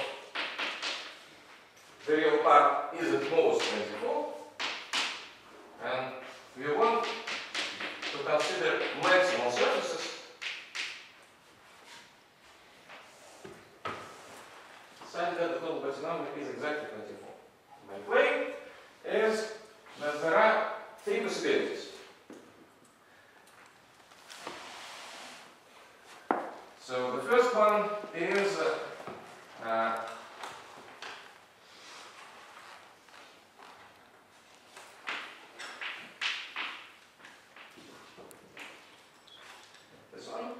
the real part is at most twenty-four, and we want to consider maximal surfaces such that the total basic number is exactly twenty-four. My claim is that there are three possibilities. So the first one is uh, uh, this one.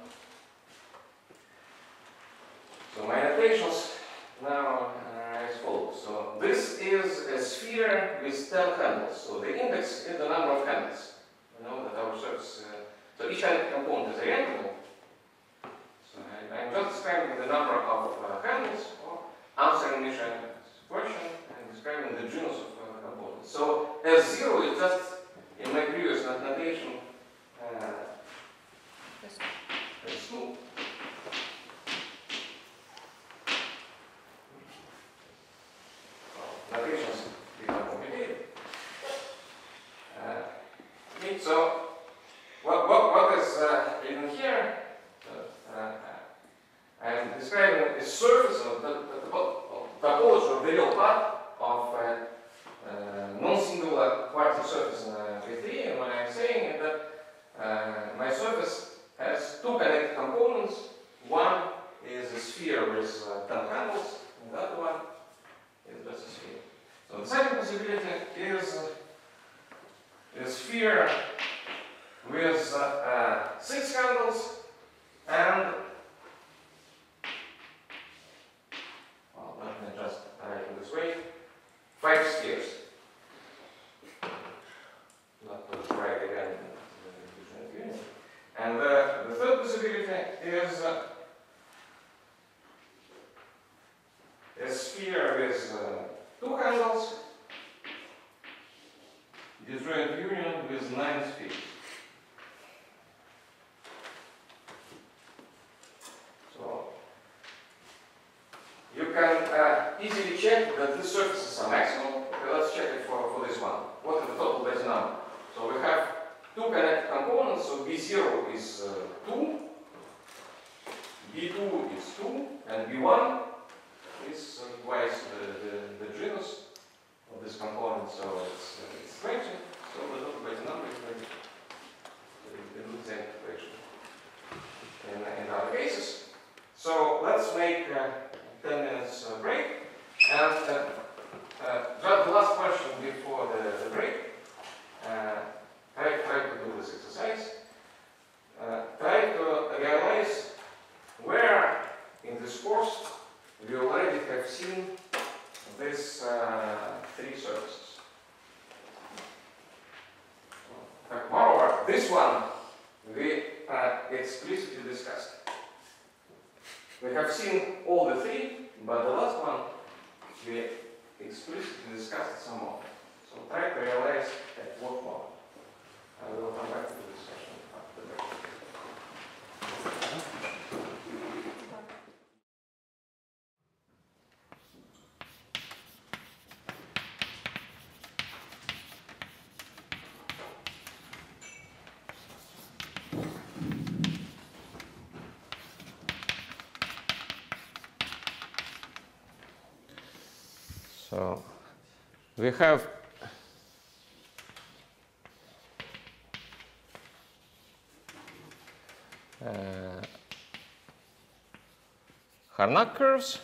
So my notations now uh, as follows. So this is a sphere with ten handles. So the index is the number of handles. You know that our surface. Uh, so each component is a rectangle. So I, I'm just describing the number of uh, handles, or answering Misha's question and describing the genus of uh, components. So S zero is just in my previous notation uh, S two. Notations become complicated. Uh, okay, so what, what, what is uh, written here? Uh, uh, I'm describing a surface of the, the, the topology of the real part of uh, uh, non-singular quartic surface in uh, V three, and what I'm saying is that uh, my surface has two connected components. One is a sphere with uh, ten handles, and the other one is just a sphere. So the second possibility is uh, a sphere with uh, uh, six handles and, well, let me just write it this way, five spheres. Not to write again. And uh, the third possibility is uh, a sphere with uh, two handles, disjoint union with nine spheres. So you can uh, easily check that these surfaces are maximal. Okay, let's check it for, for this one. What is the total base number? So we have two connected components, so B zero is uh, two, B two is two, and B one is uh, twice the, the, the genus of this component, so it's, uh, it's twenty, so the total base number is twenty. So it includes the equation in, in other cases. So let's make a ten minutes uh, break, and uh, uh, just the last question before the, the break. Uh, Try, try to do this exercise. Uh, try to realize where in this course we already have seen these uh, three surfaces. Uh, moreover, this one we uh, explicitly discussed. We have seen all the three, but the last one we explicitly discussed some more. So try to realize at what moment. I will come back to the discussion after the break. So we have Uh, Harnack curves,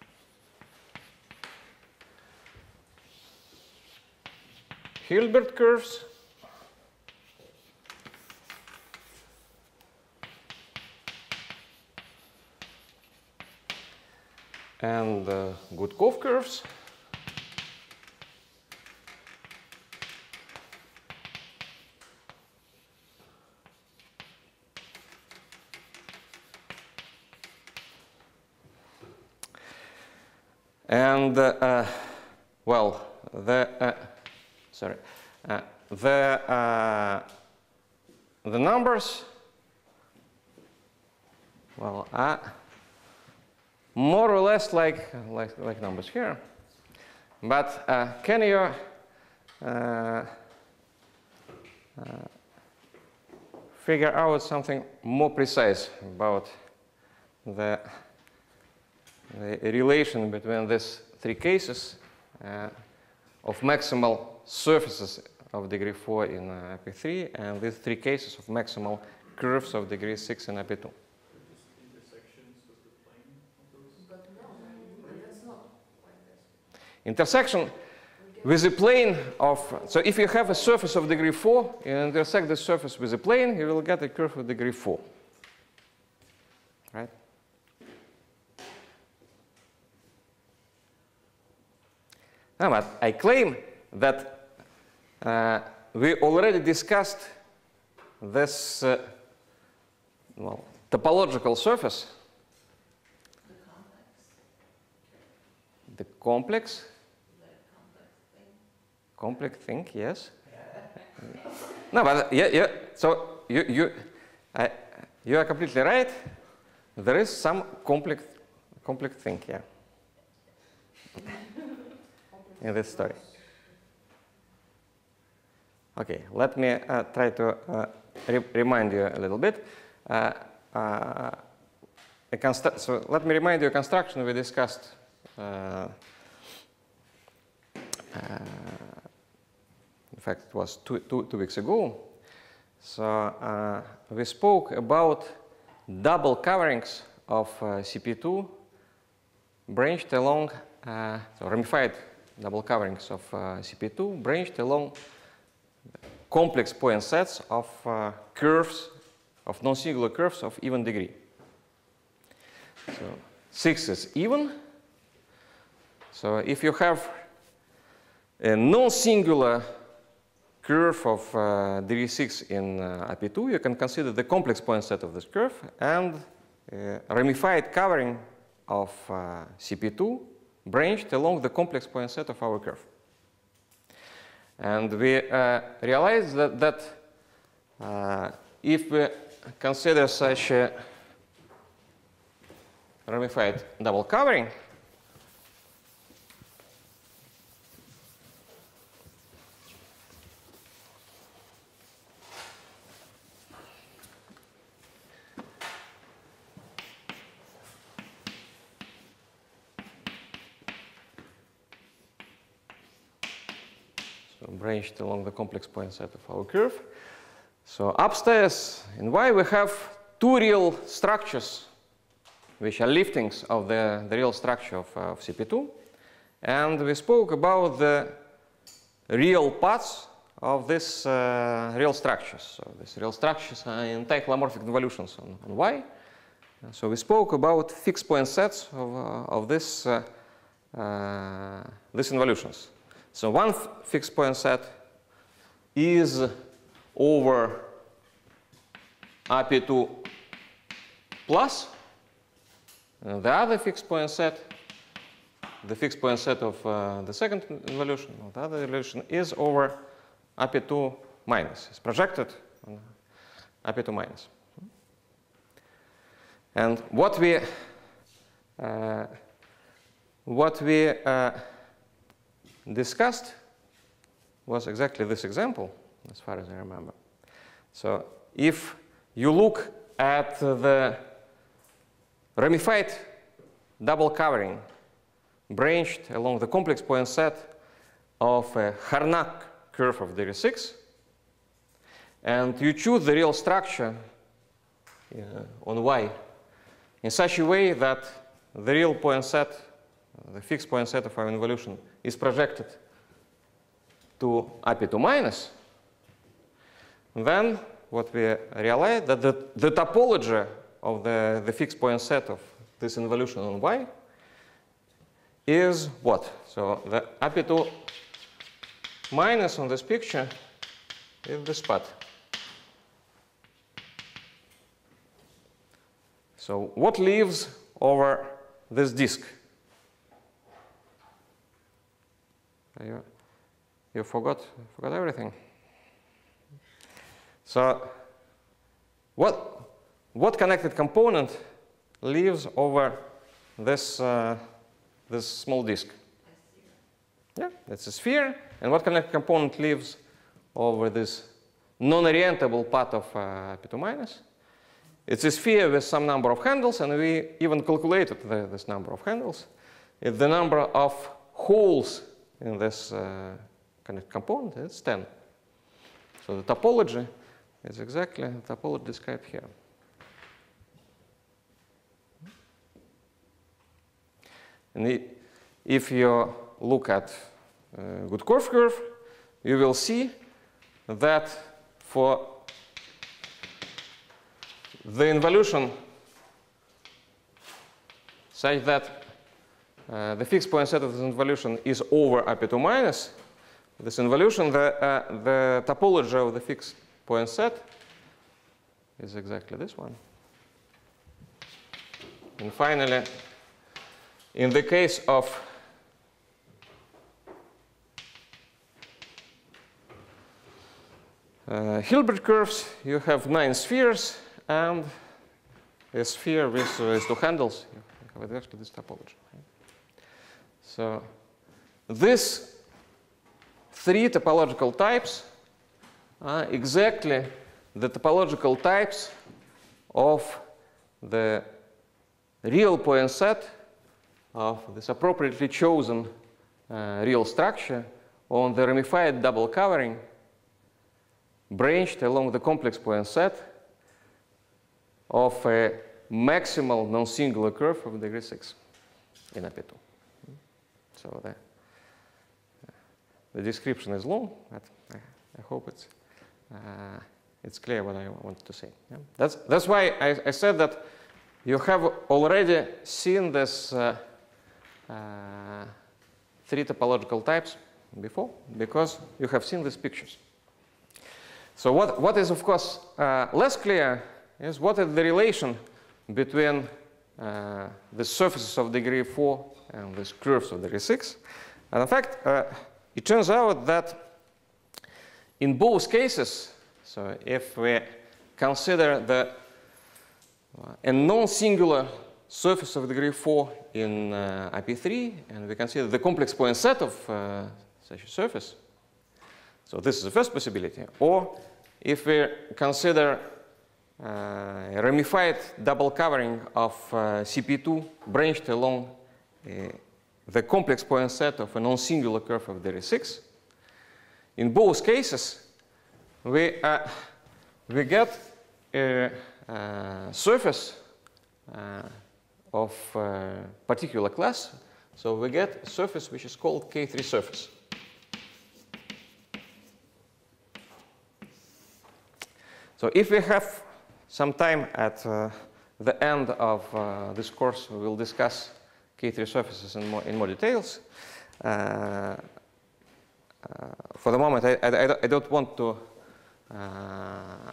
Hilbert curves, and uh, Gutkov curves. And uh, uh, well, the uh, sorry, uh, the, uh, the numbers, well, are more or less like, like, like numbers here. But uh, can you uh, uh, figure out something more precise about the, the relation between these three cases uh, of maximal surfaces of degree four in uh, A P three and these three cases of maximal curves of degree six in A P two? Intersection with a plane of, so if you have a surface of degree four, you intersect the surface with a plane, you will get a curve of degree four. Right? Now, but I claim that uh, we already discussed this uh, well, topological surface. The complex. Complex thing, yes. No, but yeah, yeah. So you you I, you are completely right. There is some complex complex thing here in this story. Okay, let me uh, try to uh, re remind you a little bit. Uh, uh, a so let me remind you a construction we discussed. Uh, uh, in fact, it was two, two, two weeks ago. So uh, we spoke about double coverings of uh, C P two branched along, uh, so ramified double coverings of uh, C P two branched along complex point sets of uh, curves, of non-singular curves of even degree. So six is even. So if you have a non-singular curve of uh, degree six in uh, A P two, you can consider the complex point set of this curve and uh, ramified covering of uh, C P two branched along the complex point set of our curve. And we uh, realized that, that uh, if we consider such a ramified double covering, branched along the complex point set of our curve. So upstairs in Y we have two real structures which are liftings of the, the real structure of, uh, of C P two. And we spoke about the real parts of this uh, real structures. So these real structures are in anti-holomorphic involutions on, on Y. And so we spoke about fixed point sets of, uh, of this, uh, uh, these involutions. So one fixed point set is over A P two plus, and the other fixed point set, the fixed point set of uh, the second involution, or the other involution, is over A P two minus. It's projected on A P two minus. And what we uh, what we uh, discussed was exactly this example, as far as I remember. So if you look at the ramified double covering branched along the complex point set of a Harnack curve of degree six, and you choose the real structure uh, on Y in such a way that the real point set, the fixed point set of our involution, is projected to A P two minus, then what we realize that the, the topology of the, the fixed point set of this involution on Y is what? So the A P two minus on this picture is the spot. So what leaves over this disk? You, you forgot, forgot everything. So what, what connected component lives over this, uh, this small disk? Yeah, it's a sphere. And what connected component lives over this non-orientable part of uh, P two minus? It's a sphere with some number of handles, and we even calculated the, this number of handles. If the number of holes in this uh, connected component is ten. So the topology is exactly the topology described here. And it, if you look at a good curve curve, you will see that for the involution such that uh, the fixed point set of this involution is over R P two minus, this involution, the, uh, the topology of the fixed point set is exactly this one. And finally, in the case of uh, Hilbert curves, you have nine spheres and a sphere with, uh, with two handles. You have exactly this topology. So these three topological types are exactly the topological types of the real point set of this appropriately chosen uh, real structure on the ramified double covering branched along the complex point set of a maximal non-singular curve of degree six in A P two. So the, the description is long, but I, I hope it's, uh, it's clear what I wanted to say. Yeah? That's, that's why I, I said that you have already seen this uh, uh, three topological types before, because you have seen these pictures. So what, what is, of course, uh, less clear is what is the relation between uh, the surfaces of degree four and these curves of degree six. And in fact, uh, it turns out that in both cases, so if we consider the uh, a non-singular surface of degree four in uh, I P three, and we consider the complex point set of uh, such a surface, so this is the first possibility. Or if we consider uh, a ramified double covering of uh, C P two branched along uh, the complex point set of a non-singular curve of degree six, in both cases, we, uh, we get a, a surface uh, of uh, particular class. So we get a surface which is called K three surface. So if we have some time at uh, the end of uh, this course, we will discuss K three surfaces in more, in more details. Uh, uh, for the moment, I, I, I don't want to uh,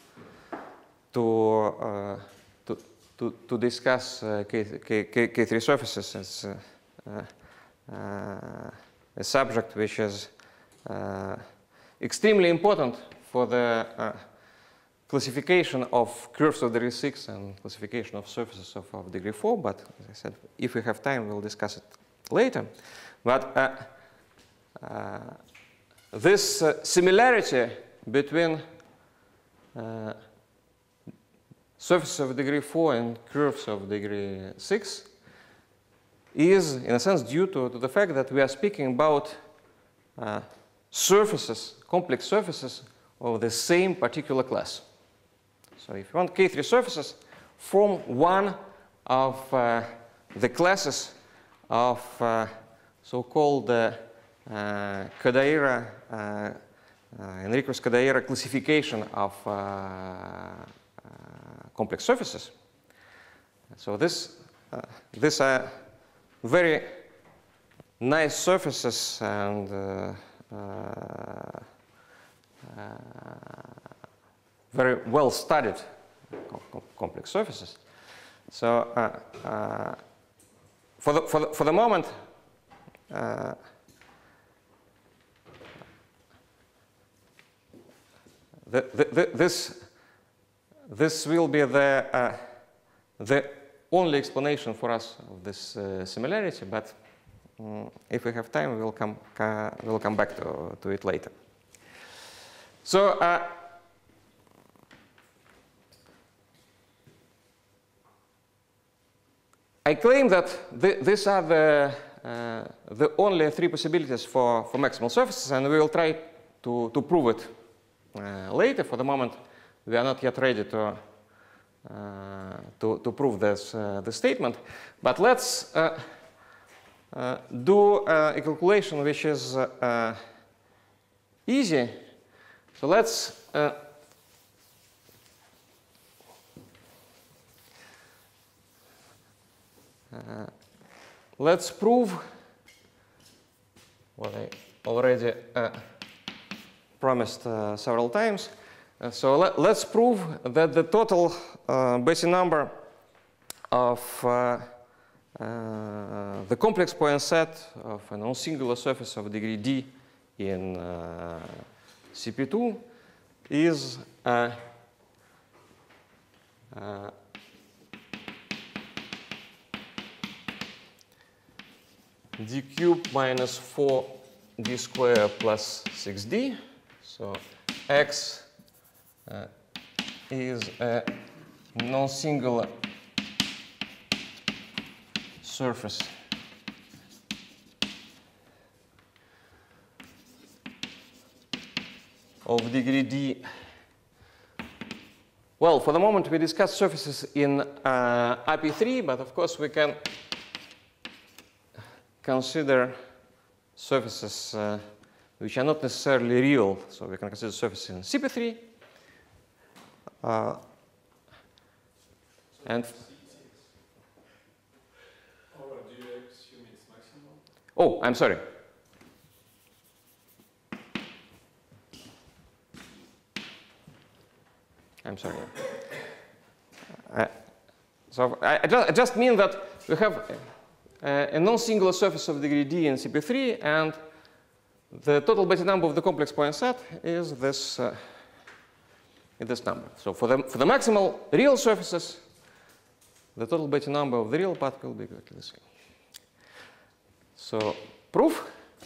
to, uh, to to to discuss uh, K, K, K, K three surfaces as uh, uh, uh, a subject which is uh, extremely important for the uh, classification of curves of degree six and classification of surfaces of, of degree four, but as I said, if we have time, we'll discuss it later. But uh, uh, this uh, similarity between uh, surfaces of degree four and curves of degree six is, in a sense, due to, to the fact that we are speaking about uh, surfaces, complex surfaces of the same particular class. So if you want K three surfaces, form one of uh, the classes of uh, so-called uh, uh, Kodaira, uh, uh, Enrico's Kodaira classification of uh, uh, complex surfaces. So this, uh, these are very nice surfaces and uh, uh, uh, very well studied com complex surfaces. So uh, uh, for, the, for, the, for the moment, uh, the, the, the, this, this will be the, uh, the only explanation for us of this uh, similarity, but um, if we have time, we'll come, uh, we'll come back to, to it later. So, uh, I claim that th these are the, uh, the only three possibilities for, for maximal surfaces, and we will try to, to prove it uh, later. For the moment, we are not yet ready to, uh, to, to prove this, uh, this statement. But let's uh, uh, do uh, a calculation which is uh, uh, easy. So let's uh, Uh, let's prove what I already uh, promised uh, several times. Uh, so let, let's prove that the total uh, Betti number of uh, uh, the complex point set of a non-singular surface of degree d in uh, C P two is uh, uh, d cubed minus four d squared plus six d. So x uh, is a non-singular surface of degree d. Well, for the moment we discuss surfaces in uh, I P three, but of course we can consider surfaces uh, which are not necessarily real. So we can consider surfaces in C P three. Uh, and Or do you assume it's maximal? oh, I'm sorry. I'm sorry. Uh, so I, I, just, I just mean that we have Uh, a non-singular surface of degree d in C P three, and the total Betti number of the complex point set is this, uh, is this number. So for the, for the maximal real surfaces, the total Betti number of the real part will be exactly the same. So proof.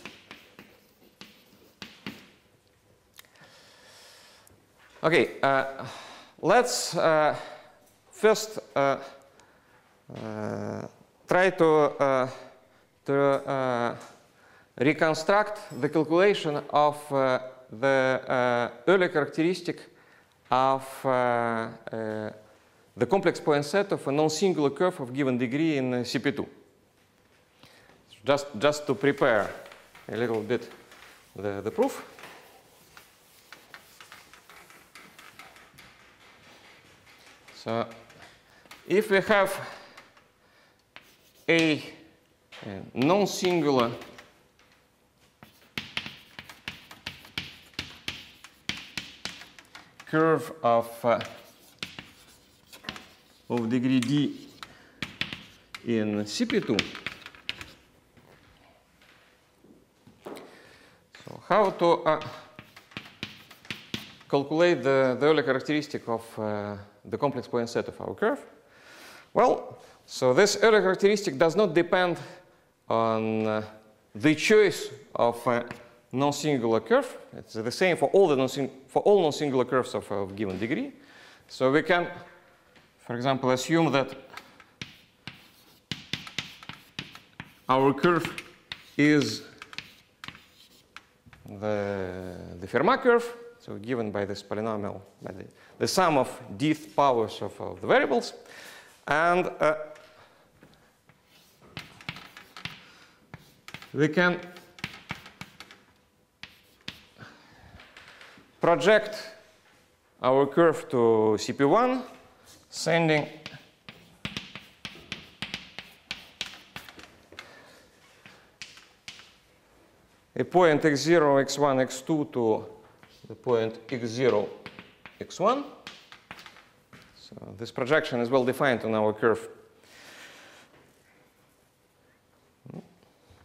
Okay, uh, let's uh, first uh, uh, try to, uh, to uh, reconstruct the calculation of uh, the uh, early characteristic of uh, uh, the complex point set of a non-singular curve of given degree in C P two. Just, just to prepare a little bit the, the proof. So if we have a, a non-singular curve of, uh, of degree d in C P two. So how to uh, calculate the, the early characteristic of uh, the complex point set of our curve? Well, so this early characteristic does not depend on uh, the choice of a non-singular curve. It's the same for all the non for all non-singular curves of a given degree. So we can, for example, assume that our curve is the, the Fermat curve, so given by this polynomial, by the, the sum of dth powers of, of the variables. And uh, we can project our curve to C P one, sending a point x zero, x one, x two to the point x zero, x one. So this projection is well defined on our curve.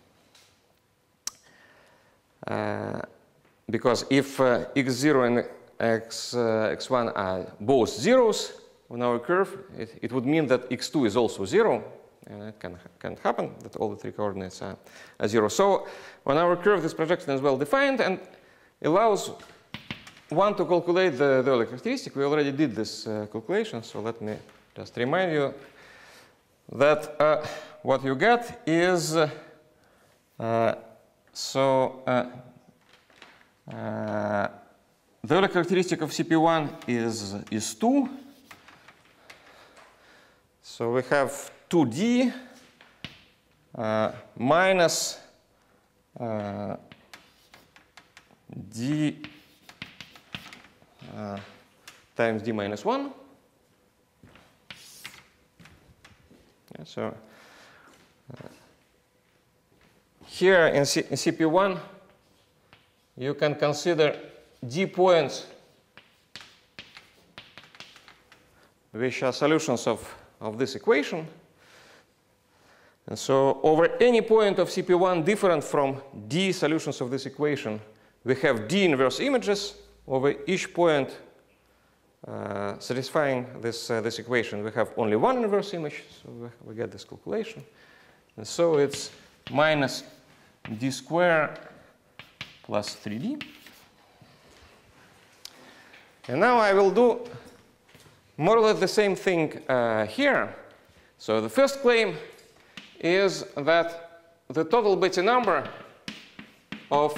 Uh, because if uh, x zero and x, uh, x one are both zeros on our curve, it, it would mean that x two is also zero. And it can, can happen that all the three coordinates are, are zero. So on our curve, this projection is well defined and allows one to calculate the, the Euler characteristic. We already did this uh, calculation, so let me just remind you that uh, what you get is uh, uh, so uh, uh, the Euler characteristic of C P one is is two. So we have two d uh, minus uh, d uh, times d minus one. Yeah, so uh, here in, C in C P one, you can consider d points which are solutions of, of this equation. And so over any point of C P one different from d solutions of this equation, we have d inverse images. Over each point uh, satisfying this, uh, this equation, we have only one inverse image, so we, we get this calculation. And so it's minus d squared plus three d. And now I will do more or less the same thing uh, here. So the first claim is that the total Betti number of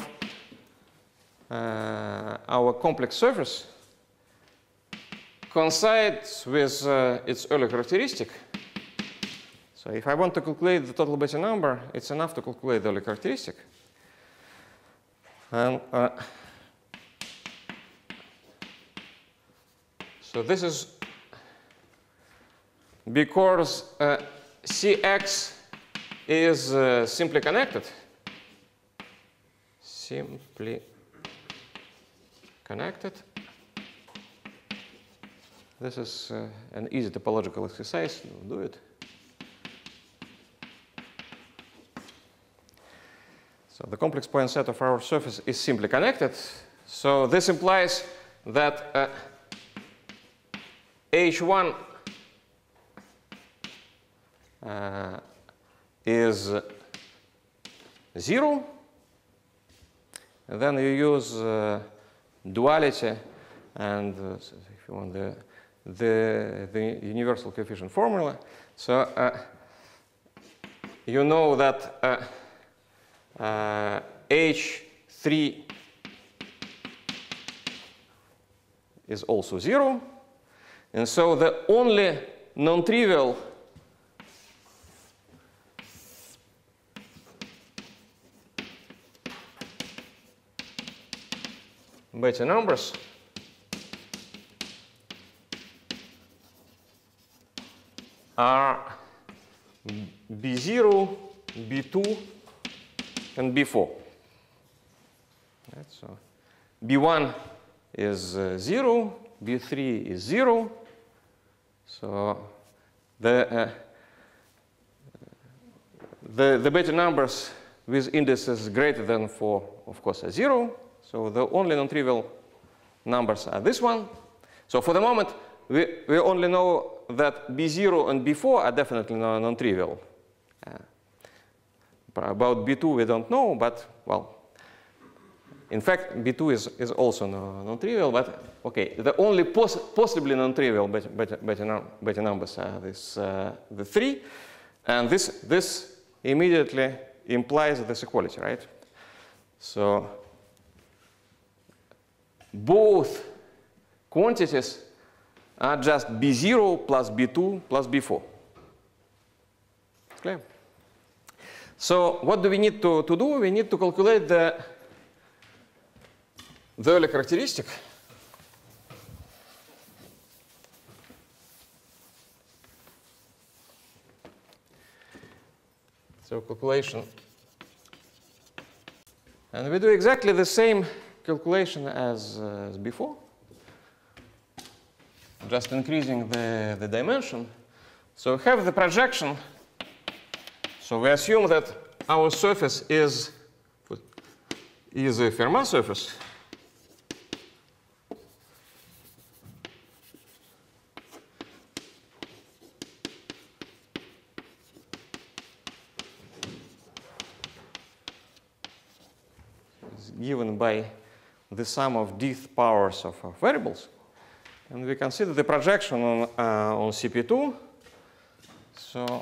uh, our complex surface coincides with uh, its Euler characteristic. So if I want to calculate the total Betti number, it's enough to calculate the Euler characteristic. And uh, so this is because uh, C X is uh, simply connected. Simply connected. This is uh, an easy topological exercise. We'll do it. So the complex point set of our surface is simply connected. So this implies that uh, H one uh, is zero. And then you use uh, duality and uh, if you want the, the, the universal coefficient formula. So uh, you know that uh, uh, H three is also zero. And so the only non-trivial Betti numbers are B zero, B two, and B four. Right, so B one is uh, zero, B three is zero. So the uh, the the Betti numbers with indices greater than four, of course, are zero. So the only non-trivial numbers are this one. So for the moment, we, we only know that B zero and B four are definitely non-trivial. Uh, about B two, we don't know, but, well, in fact, B two is, is also non-trivial, but, okay, the only poss possibly non-trivial Betti, Betti, Betti, num Betti numbers are this, uh, the three, and this, this immediately implies this equality, right? So both quantities are just B zero plus B two plus B four. Clear? So what do we need to, to do? We need to calculate the, the Euler characteristic. So calculation. And we do exactly the same calculation as, uh, as before, just increasing the, the dimension. So we have the projection. So we assume that our surface is, is a Fermat surface. given by the sum of dth powers of, of variables. And we consider the projection on, uh, on C P two. So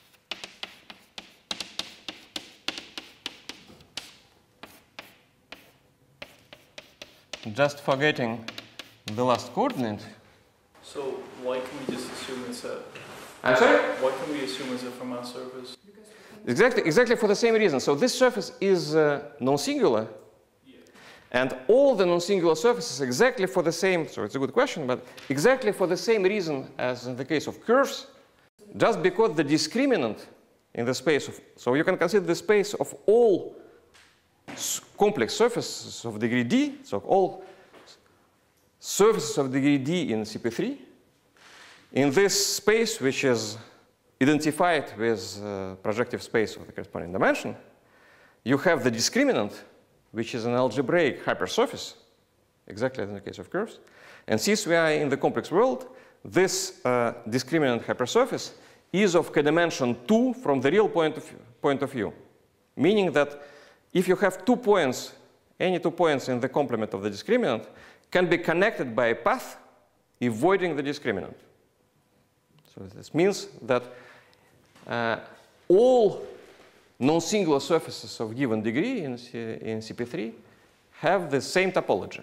just forgetting the last coordinate. So why can we just assume it's a? I'm sorry? Why can we assume it's a Fermat surface? Exactly, exactly for the same reason. So this surface is uh, non-singular. Yeah. And all the non-singular surfaces exactly for the same, so it's a good question, but exactly for the same reason as in the case of curves, just because the discriminant in the space of, so you can consider the space of all complex surfaces of degree D, so all surfaces of degree D in C P three, in this space which is identified with uh, projective space of the corresponding dimension, you have the discriminant, which is an algebraic hypersurface, exactly as in the case of curves. And since we are in the complex world, this uh, discriminant hypersurface is of codimension two from the real point of, point of view, meaning that if you have two points, any two points in the complement of the discriminant can be connected by a path avoiding the discriminant. So this means that uh, all non-singular surfaces of given degree in, C in C P three have the same topology.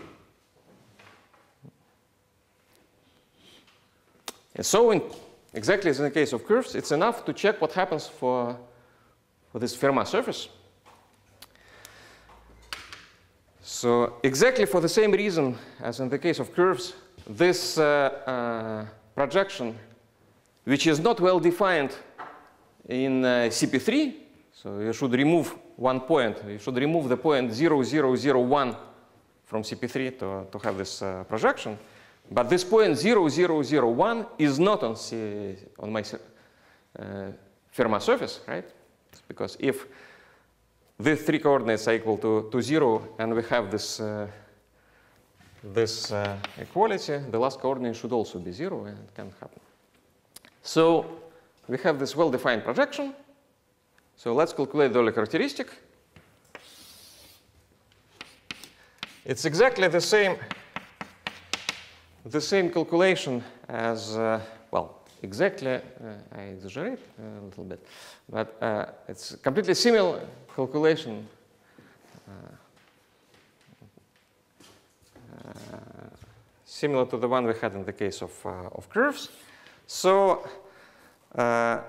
And so in, exactly as in the case of curves, it's enough to check what happens for, for this Fermat surface. So exactly for the same reason as in the case of curves, this uh, uh, projection, which is not well defined in uh, C P three, so you should remove one point. You should remove the point zero, zero, zero, one from C P three to, to have this uh, projection. But this point zero, zero, zero, one is not on, C, on my uh, Fermat surface, right? Because if these three coordinates are equal to, to zero, and we have this, uh, this uh, equality, the last coordinate should also be zero, and it can't happen. So we have this well-defined projection. So let's calculate the Euler characteristic. It's exactly the same, the same calculation as, uh, well, exactly, uh, I exaggerate a little bit, but uh, it's completely similar calculation uh, uh, similar to the one we had in the case of, uh, of curves. So uh,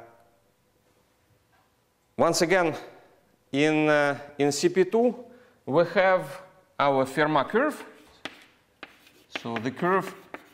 once again, in, uh, in C P two, we have our Fermat curve. So the curve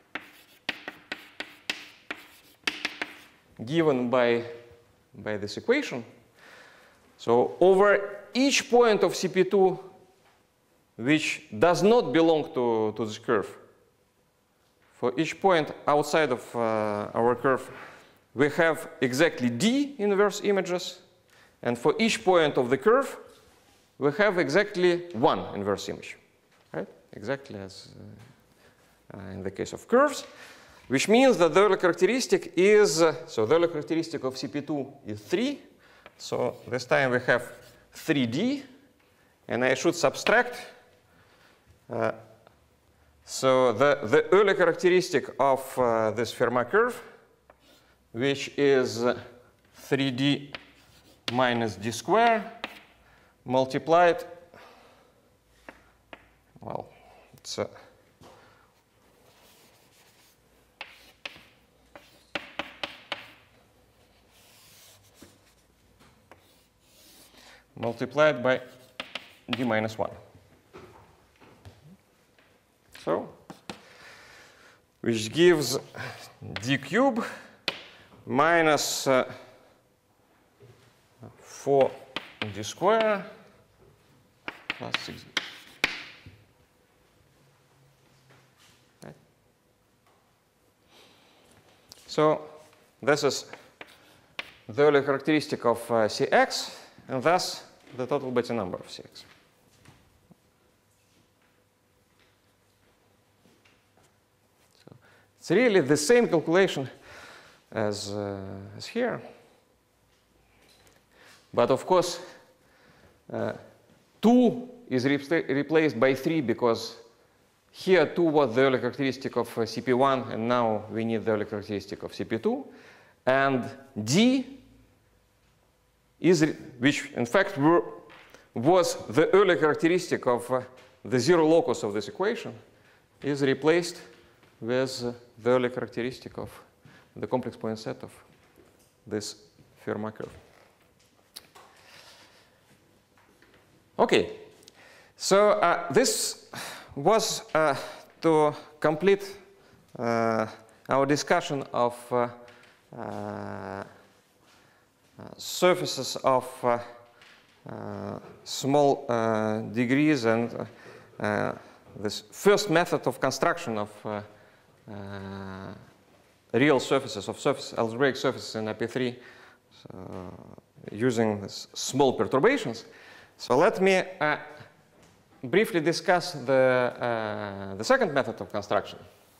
given by, by this equation. So over each point of C P two, which does not belong to, to this curve, for each point outside of uh, our curve, we have exactly D inverse images. And for each point of the curve, we have exactly one inverse image, right? Exactly as uh, uh, in the case of curves, which means that the Euler characteristic is, uh, so the Euler characteristic of C P two is three. So this time we have three D, and I should subtract. Uh, so the, the Euler characteristic of uh, this Fermat curve, which is uh, three D minus D squared multiplied, well, it's uh, multiplied by D minus one. So, which gives D cube minus uh, four D squared plus six D. Right? So, this is the Euler characteristic of uh, C X, and thus the total Bethe number of C X. So it's really the same calculation as, uh, as here. But of course, uh, two is re replaced by three because here two was the early characteristic of uh, C P one, and now we need the early characteristic of C P two. And D is, which in fact were, was the early characteristic of uh, the zero locus of this equation, is replaced with uh, the early characteristic of the complex point set of this Fermat curve. Okay, so uh, this was uh, to complete uh, our discussion of uh, uh, surfaces of uh, uh, small uh, degrees and uh, uh, this first method of construction of uh, uh, real surfaces, of surface, algebraic surfaces in I P three, so, using this small perturbations. So let me uh, briefly discuss the, uh, the second method of construction.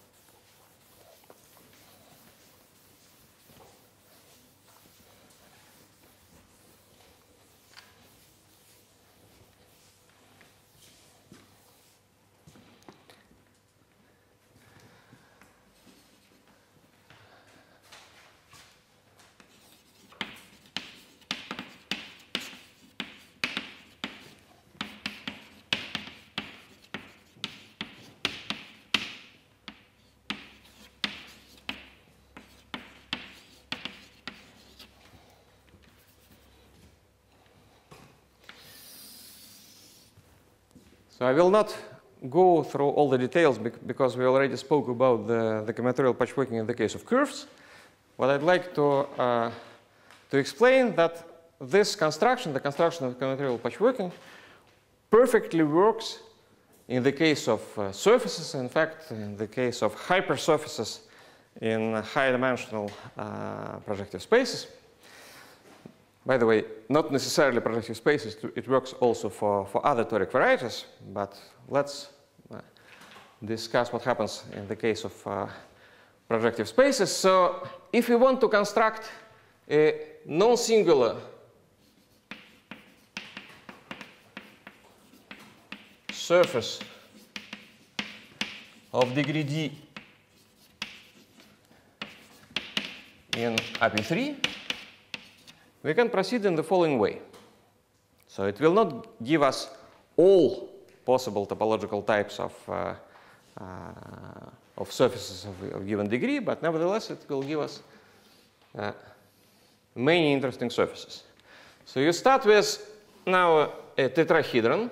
So I will not go through all the details because we already spoke about the, the combinatorial patchworking in the case of curves. What I'd like to, uh, to explain that this construction, the construction of combinatorial patchworking, perfectly works in the case of uh, surfaces. In fact, in the case of hypersurfaces in high-dimensional uh, projective spaces. By the way, not necessarily projective spaces, it works also for, for other toric varieties, but let's uh, discuss what happens in the case of uh, projective spaces. So if we want to construct a non-singular surface of degree D in I P three, we can proceed in the following way. So it will not give us all possible topological types of, uh, uh, of surfaces of a given degree, but nevertheless it will give us uh, many interesting surfaces. So you start with now a tetrahedron.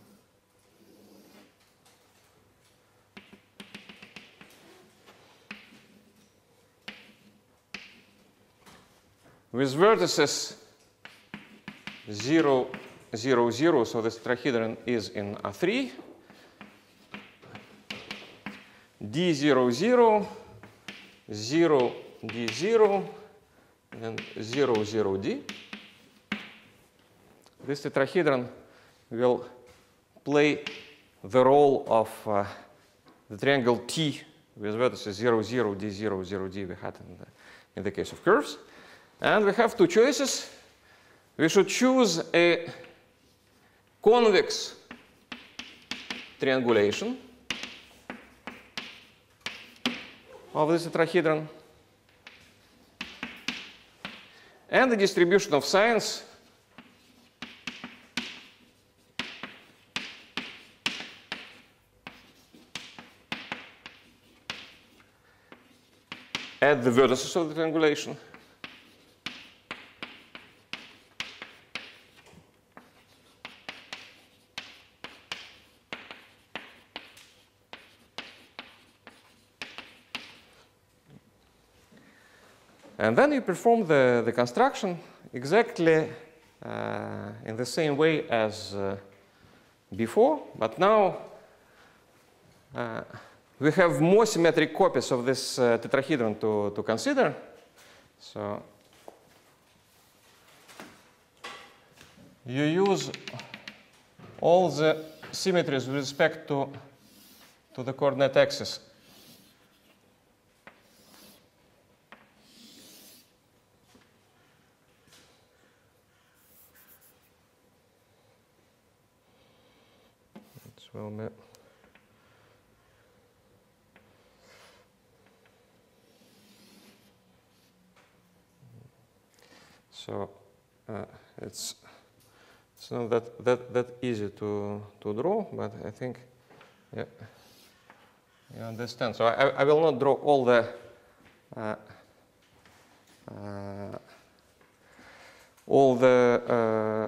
With vertices zero, zero, zero, so this tetrahedron is in R three. D zero, zero, zero, D zero, and zero, zero, D. This tetrahedron will play the role of uh, the triangle T with vertices zero, zero, D zero, zero, D we had in the, in the case of curves. And we have two choices. We should choose a convex triangulation of this tetrahedron and the distribution of signs at the vertices of the triangulation. And then you perform the, the construction exactly uh, in the same way as uh, before, but now uh, we have more symmetric copies of this uh, tetrahedron to, to consider. So you use all the symmetries with respect to, to the coordinate axis. will be. So uh, it's it's not that that that easy to to draw, but I think yeah, you understand. So I I will not draw all the uh, uh, all the uh,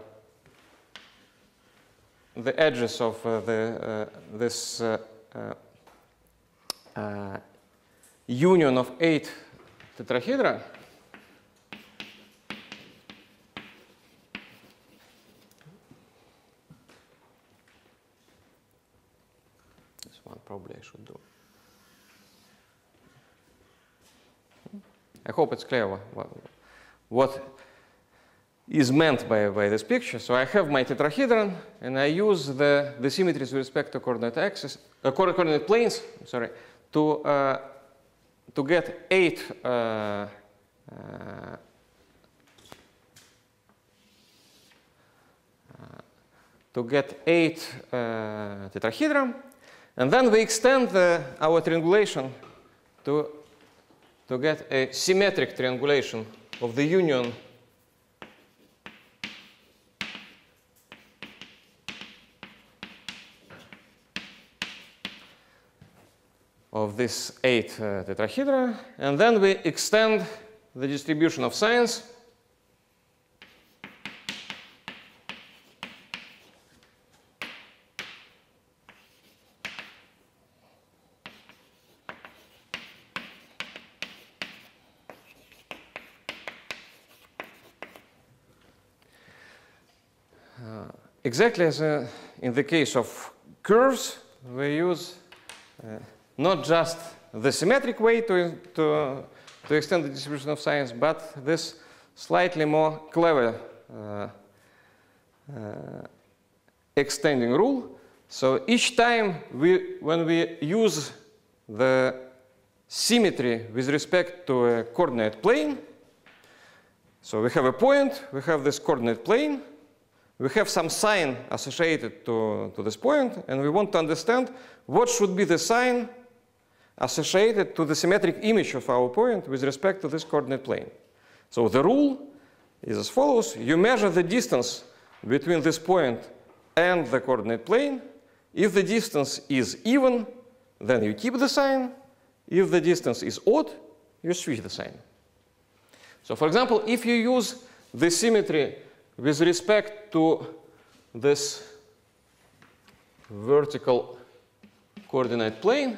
the edges of uh, the uh, this uh, uh, uh, union of eight tetrahedra. This one probably I should do. I hope it's clear what, what is meant by, by this picture. So I have my tetrahedron, and I use the, the symmetries with respect to coordinate axis, uh, coordinate planes, sorry, to uh, to get eight uh, uh, to get eight uh, tetrahedron, and then we extend the, our triangulation to to get a symmetric triangulation of the union of this eight uh, tetrahedra, and then we extend the distribution of signs uh, exactly as uh, in the case of curves. We use uh, not just the symmetric way to, to, to extend the distribution of signs, but this slightly more clever uh, uh, extending rule. So each time we, when we use the symmetry with respect to a coordinate plane, so we have a point, we have this coordinate plane, we have some sign associated to, to this point, and we want to understand what should be the sign associated to the symmetric image of our point with respect to this coordinate plane. So the rule is as follows. You measure the distance between this point and the coordinate plane. If the distance is even, then you keep the sign. If the distance is odd, you switch the sign. So for example, if you use the symmetry with respect to this vertical coordinate plane,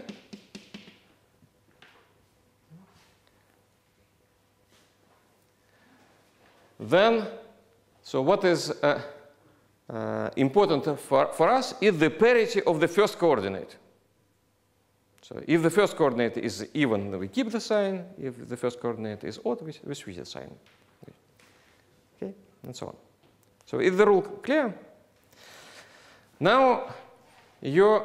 then, so what is uh, uh, important for, for us is the parity of the first coordinate. So if the first coordinate is even, we keep the sign. If the first coordinate is odd, we, we switch the sign. Okay, and so on. So is the rule clear? Now, you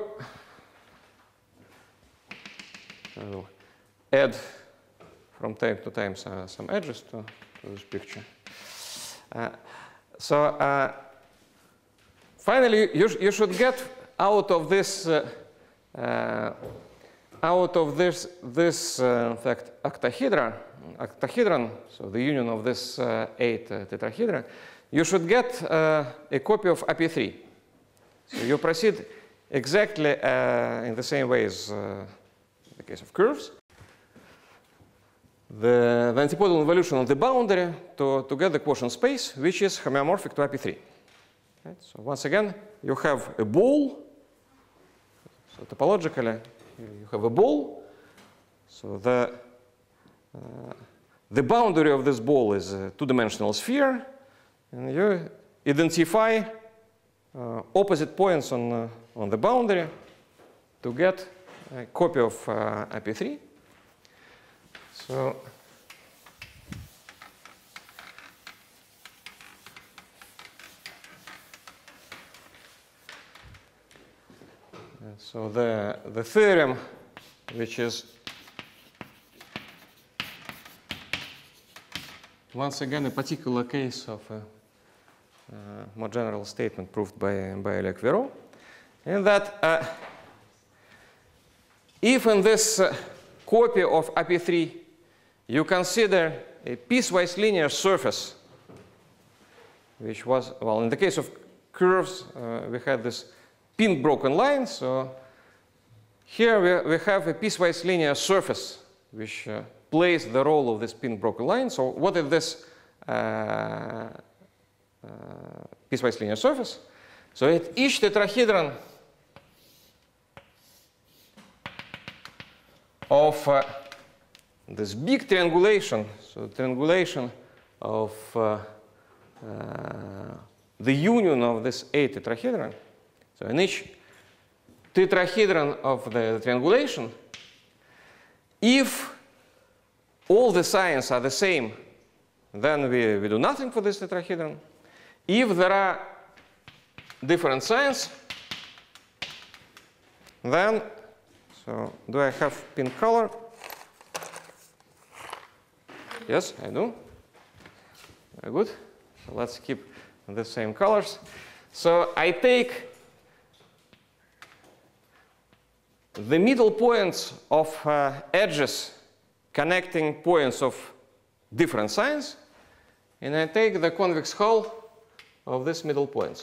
uh, add from time to time some, some edges to, to this picture. Uh, so uh, finally, you, sh you should get out of this, uh, uh, out of this, this uh, in fact, octahedra, octahedron, so the union of this uh, eight uh, tetrahedra, you should get uh, a copy of A P three. So you proceed exactly uh, in the same way as uh, in the case of curves. The, the antipodal involution of the boundary to, to get the quotient space, which is homeomorphic to A P three. Right? So once again, you have a ball. So topologically, you have a ball. So the, uh, the boundary of this ball is a two-dimensional sphere. And you identify uh, opposite points on, uh, on the boundary to get a copy of uh, A P three. So, so the, the theorem, which is once again a particular case of a uh, more general statement proved by, by Oleg Vero, in that uh, if in this uh, copy of A P three you consider a piecewise linear surface, which was, well, in the case of curves, uh, we had this pin broken line. So here we, we have a piecewise linear surface, which uh, plays the role of this pin broken line. So what is this uh, uh, piecewise linear surface? So at each tetrahedron of uh, this big triangulation, so triangulation of uh, uh, the union of this A tetrahedron. So in each tetrahedron of the triangulation, if all the signs are the same, then we, we do nothing for this tetrahedron. If there are different signs, then, so do I have pink color? Yes, I do. Very good. So let's keep the same colors. So I take the middle points of uh, edges connecting points of different signs, and I take the convex hull of these middle points.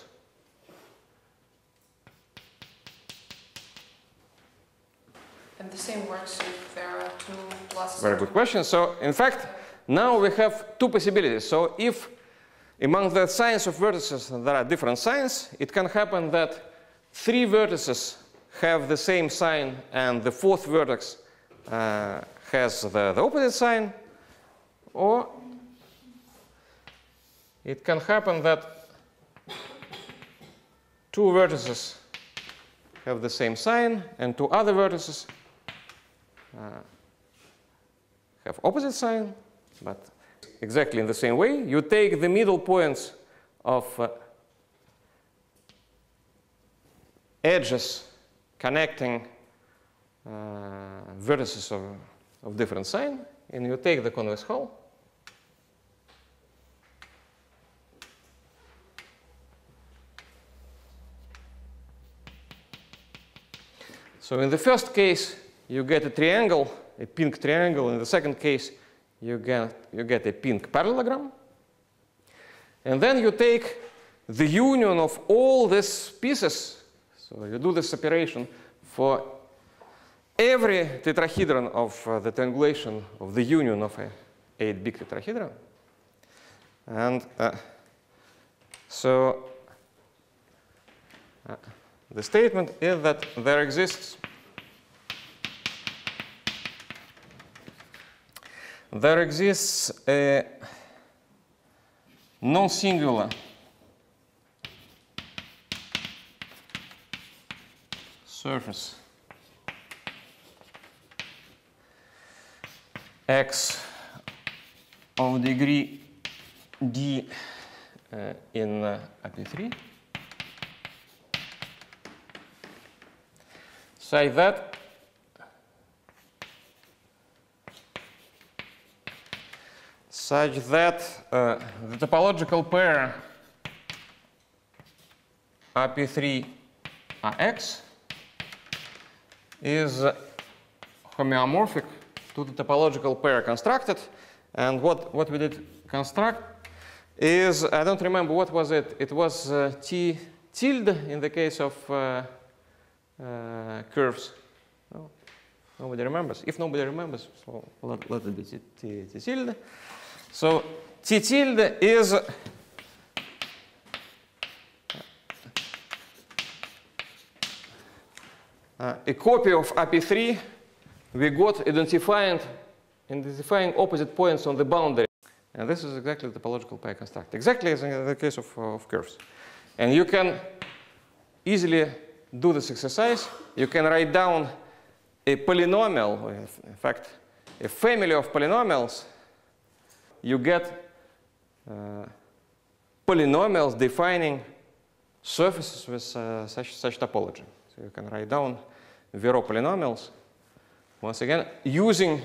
And the same works if there are two pluses. Very good question. So in fact, now we have two possibilities. So if among the signs of vertices there are different signs, it can happen that three vertices have the same sign and the fourth vertex uh, has the, the opposite sign. Or it can happen that two vertices have the same sign and two other vertices uh, have opposite sign. But exactly in the same way, you take the middle points of uh, edges connecting uh, vertices of, of different sign, and you take the convex hull. So in the first case, you get a triangle, a pink triangle. In the second case, you get, you get a pink parallelogram. And then you take the union of all these pieces. So you do this operation for every tetrahedron of uh, the triangulation of the union of a eight big tetrahedron. And uh, so uh, the statement is that there exists there exists a non-singular surface X of degree D uh, in uh, A P three such that such that uh, the topological pair A P three A X is homeomorphic to the topological pair constructed. And what, what we did construct is, I don't remember what was it. It was uh, T tilde in the case of uh, uh, curves. No, nobody remembers. If nobody remembers, so let, let it be T, T, T tilde. So T tilde is Uh, a copy of A P three we got identifying, identifying opposite points on the boundary. And this is exactly the topological pair construct, exactly as in the case of, uh, of curves. And you can easily do this exercise. You can write down a polynomial, in fact, a family of polynomials. You get uh, polynomials defining surfaces with uh, such, such topology. So you can write down Vero polynomials, once again, using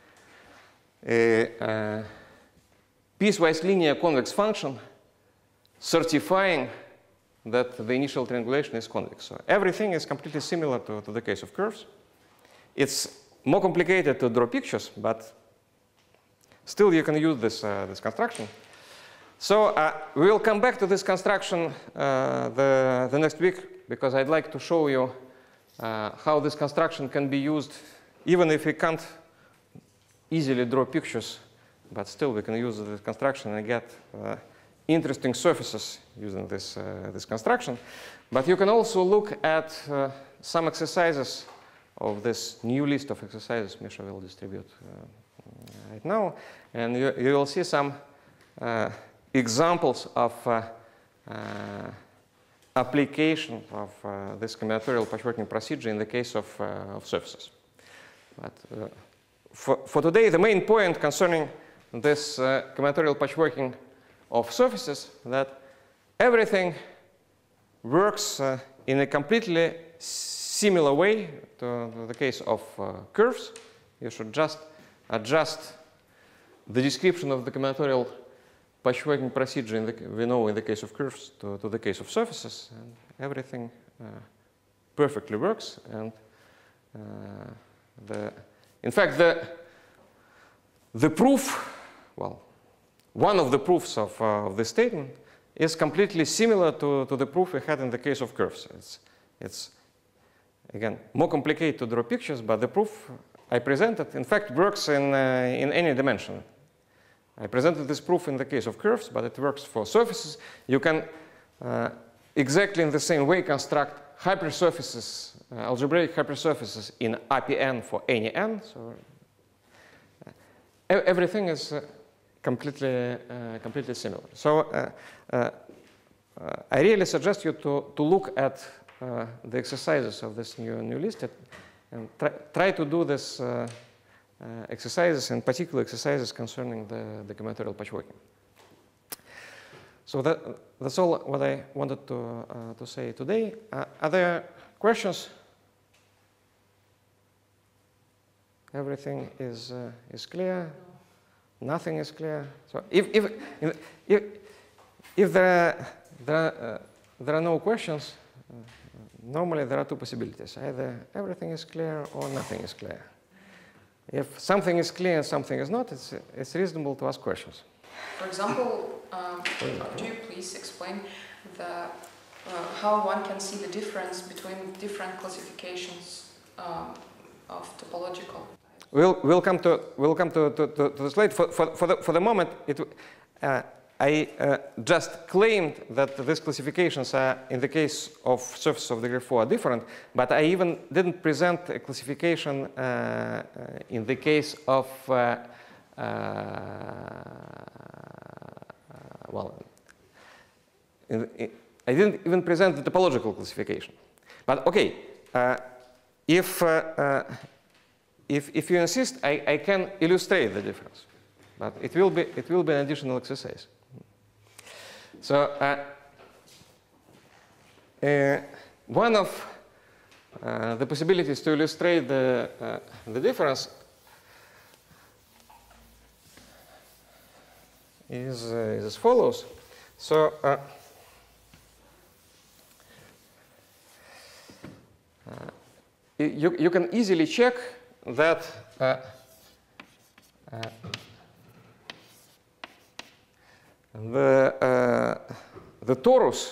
a, a piecewise linear convex function, certifying that the initial triangulation is convex. So everything is completely similar to, to the case of curves. It's more complicated to draw pictures, but still you can use this, uh, this construction. So uh, we will come back to this construction uh, the, the next week, because I'd like to show you uh, how this construction can be used, even if we can't easily draw pictures, but still we can use this construction and get uh, interesting surfaces using this, uh, this construction. But you can also look at uh, some exercises of this new list of exercises Misha will distribute uh, right now. And you, you will see some uh, examples of uh, uh, application of uh, this combinatorial patchworking procedure in the case of, uh, of surfaces. But uh, for, for today, the main point concerning this uh, combinatorial patchworking of surfaces, that everything works uh, in a completely similar way to, to the case of uh, curves. You should just adjust the description of the combinatorial patchworking procedure in the, we know in the case of curves to, to the case of surfaces, and everything uh, perfectly works. And uh, the, in fact, the, the proof, well, one of the proofs of, uh, of this statement is completely similar to, to the proof we had in the case of curves. It's, it's, again, more complicated to draw pictures, but the proof I presented, in fact, works in, uh, in any dimension. I presented this proof in the case of curves, but it works for surfaces. You can uh, exactly in the same way construct hypersurfaces, uh, algebraic hypersurfaces in R P n for any n. So uh, everything is uh, completely, uh, completely similar. So uh, uh, uh, I really suggest you to, to look at uh, the exercises of this new, new list and try, try to do this uh, uh, exercises, in particular exercises concerning the, the combinatorial patchworking. So that, that's all what I wanted to, uh, to say today. Uh, are there questions? Everything is, uh, is clear? Nothing is clear? So if, if, if, if there, there, are, uh, there are no questions, uh, normally there are two possibilities. Either everything is clear or nothing is clear. If something is clear and something is not, it's, it's reasonable to ask questions. For example, um, do you please explain the, uh, how one can see the difference between different classifications um, of topological? We'll, we'll come to, we'll come to, to, to, to the slide. For, for, for, the, for the moment, it, uh, I uh, just claimed that these classifications are, in the case of surfaces of degree four, are different, but I even didn't present a classification uh, uh, in the case of, uh, uh, well, in, in, I didn't even present the topological classification. But okay, uh, if, uh, uh, if, if you insist, I, I can illustrate the difference, but it will be, it will be an additional exercise. So uh, uh, one of uh, the possibilities to illustrate the, uh, the difference is, uh, is as follows. So uh, uh, you, you can easily check that uh, uh, The, uh, the torus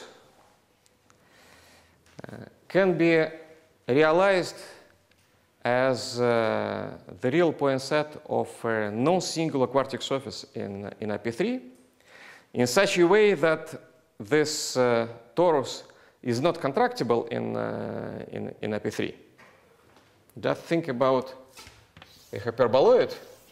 uh, can be realized as uh, the real point set of a non-singular quartic surface in, in I P three in such a way that this uh, torus is not contractible in, uh, in, in I P three. Just think about a hyperboloid,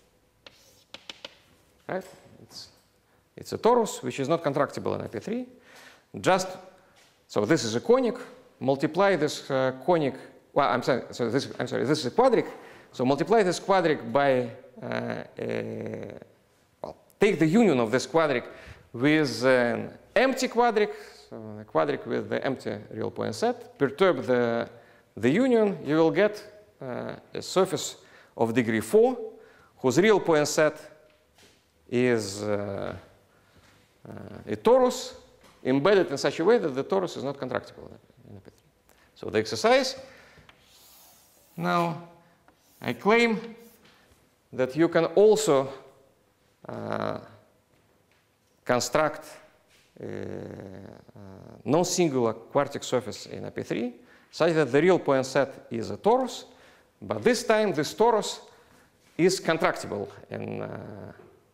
right? It's, It's a torus which is not contractible in I P three. Just, so this is a conic, multiply this uh, conic, well, I'm sorry, so this, I'm sorry, this is a quadric. So multiply this quadric by, uh, a, well, take the union of this quadric with an empty quadric, so a quadric with the empty real point set, perturb the, the union, you will get uh, a surface of degree four whose real point set is uh, Uh, a torus embedded in such a way that the torus is not contractible in A P three. So the exercise, now I claim that you can also uh, construct a, a non-singular quartic surface in A P three such that the real point set is a torus, but this time this torus is contractible in uh,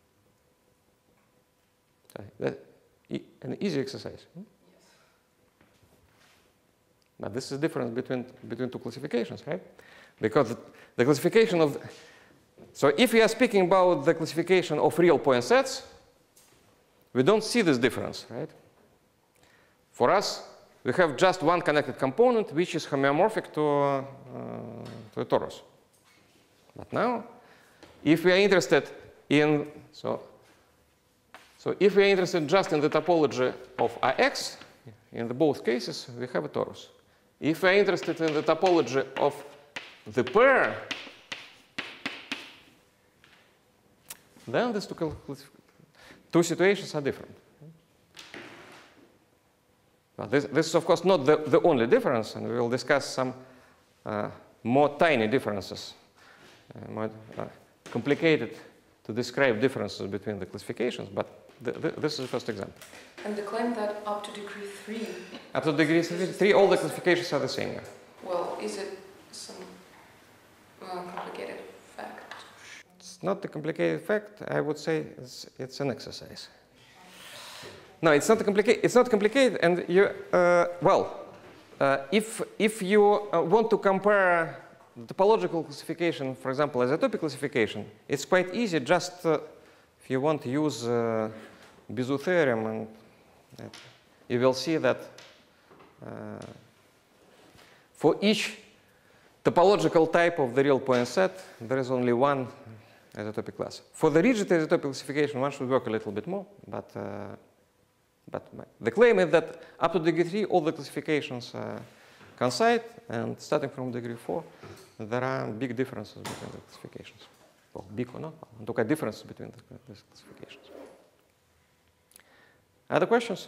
that, an easy exercise. Hmm? But this is different between, between two classifications, right? Because the, the classification of, so if we are speaking about the classification of real point sets, we don't see this difference, right? For us, we have just one connected component which is homeomorphic to, uh, to a torus. But now, if we are interested in, so, so if we are interested just in the topology of R X, in the both cases, we have a torus. If we are interested in the topology of the pair, then these two, two situations are different. But this, this is, of course, not the, the only difference, and we will discuss some uh, more tiny differences, uh, more uh, complicated to describe differences between the classifications, but th th this is the first example. And the claim that up to degree three. Up to degree three, all the classifications are the same. Well, is it some uh, complicated fact? It's not a complicated fact. I would say it's, it's an exercise. No, it's not complicated. It's not complicated, and you uh, well, uh, if if you uh, want to compare the topological classification, for example, isotopic classification, it's quite easy. Just uh, if you want to use uh, Bezout theorem, and uh, you will see that uh, for each topological type of the real point set, there is only one isotopic class. For the rigid isotopic classification, one should work a little bit more, but. Uh, But the claim is that up to degree three, all the classifications uh, coincide, and starting from degree four, there are big differences between the classifications. Well, big or not, look at differences between the, the classifications. Other questions?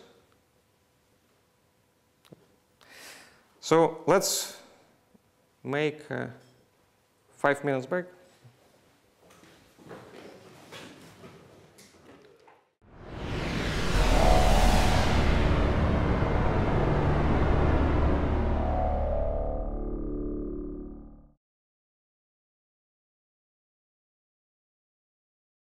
So let's make a five minutes break.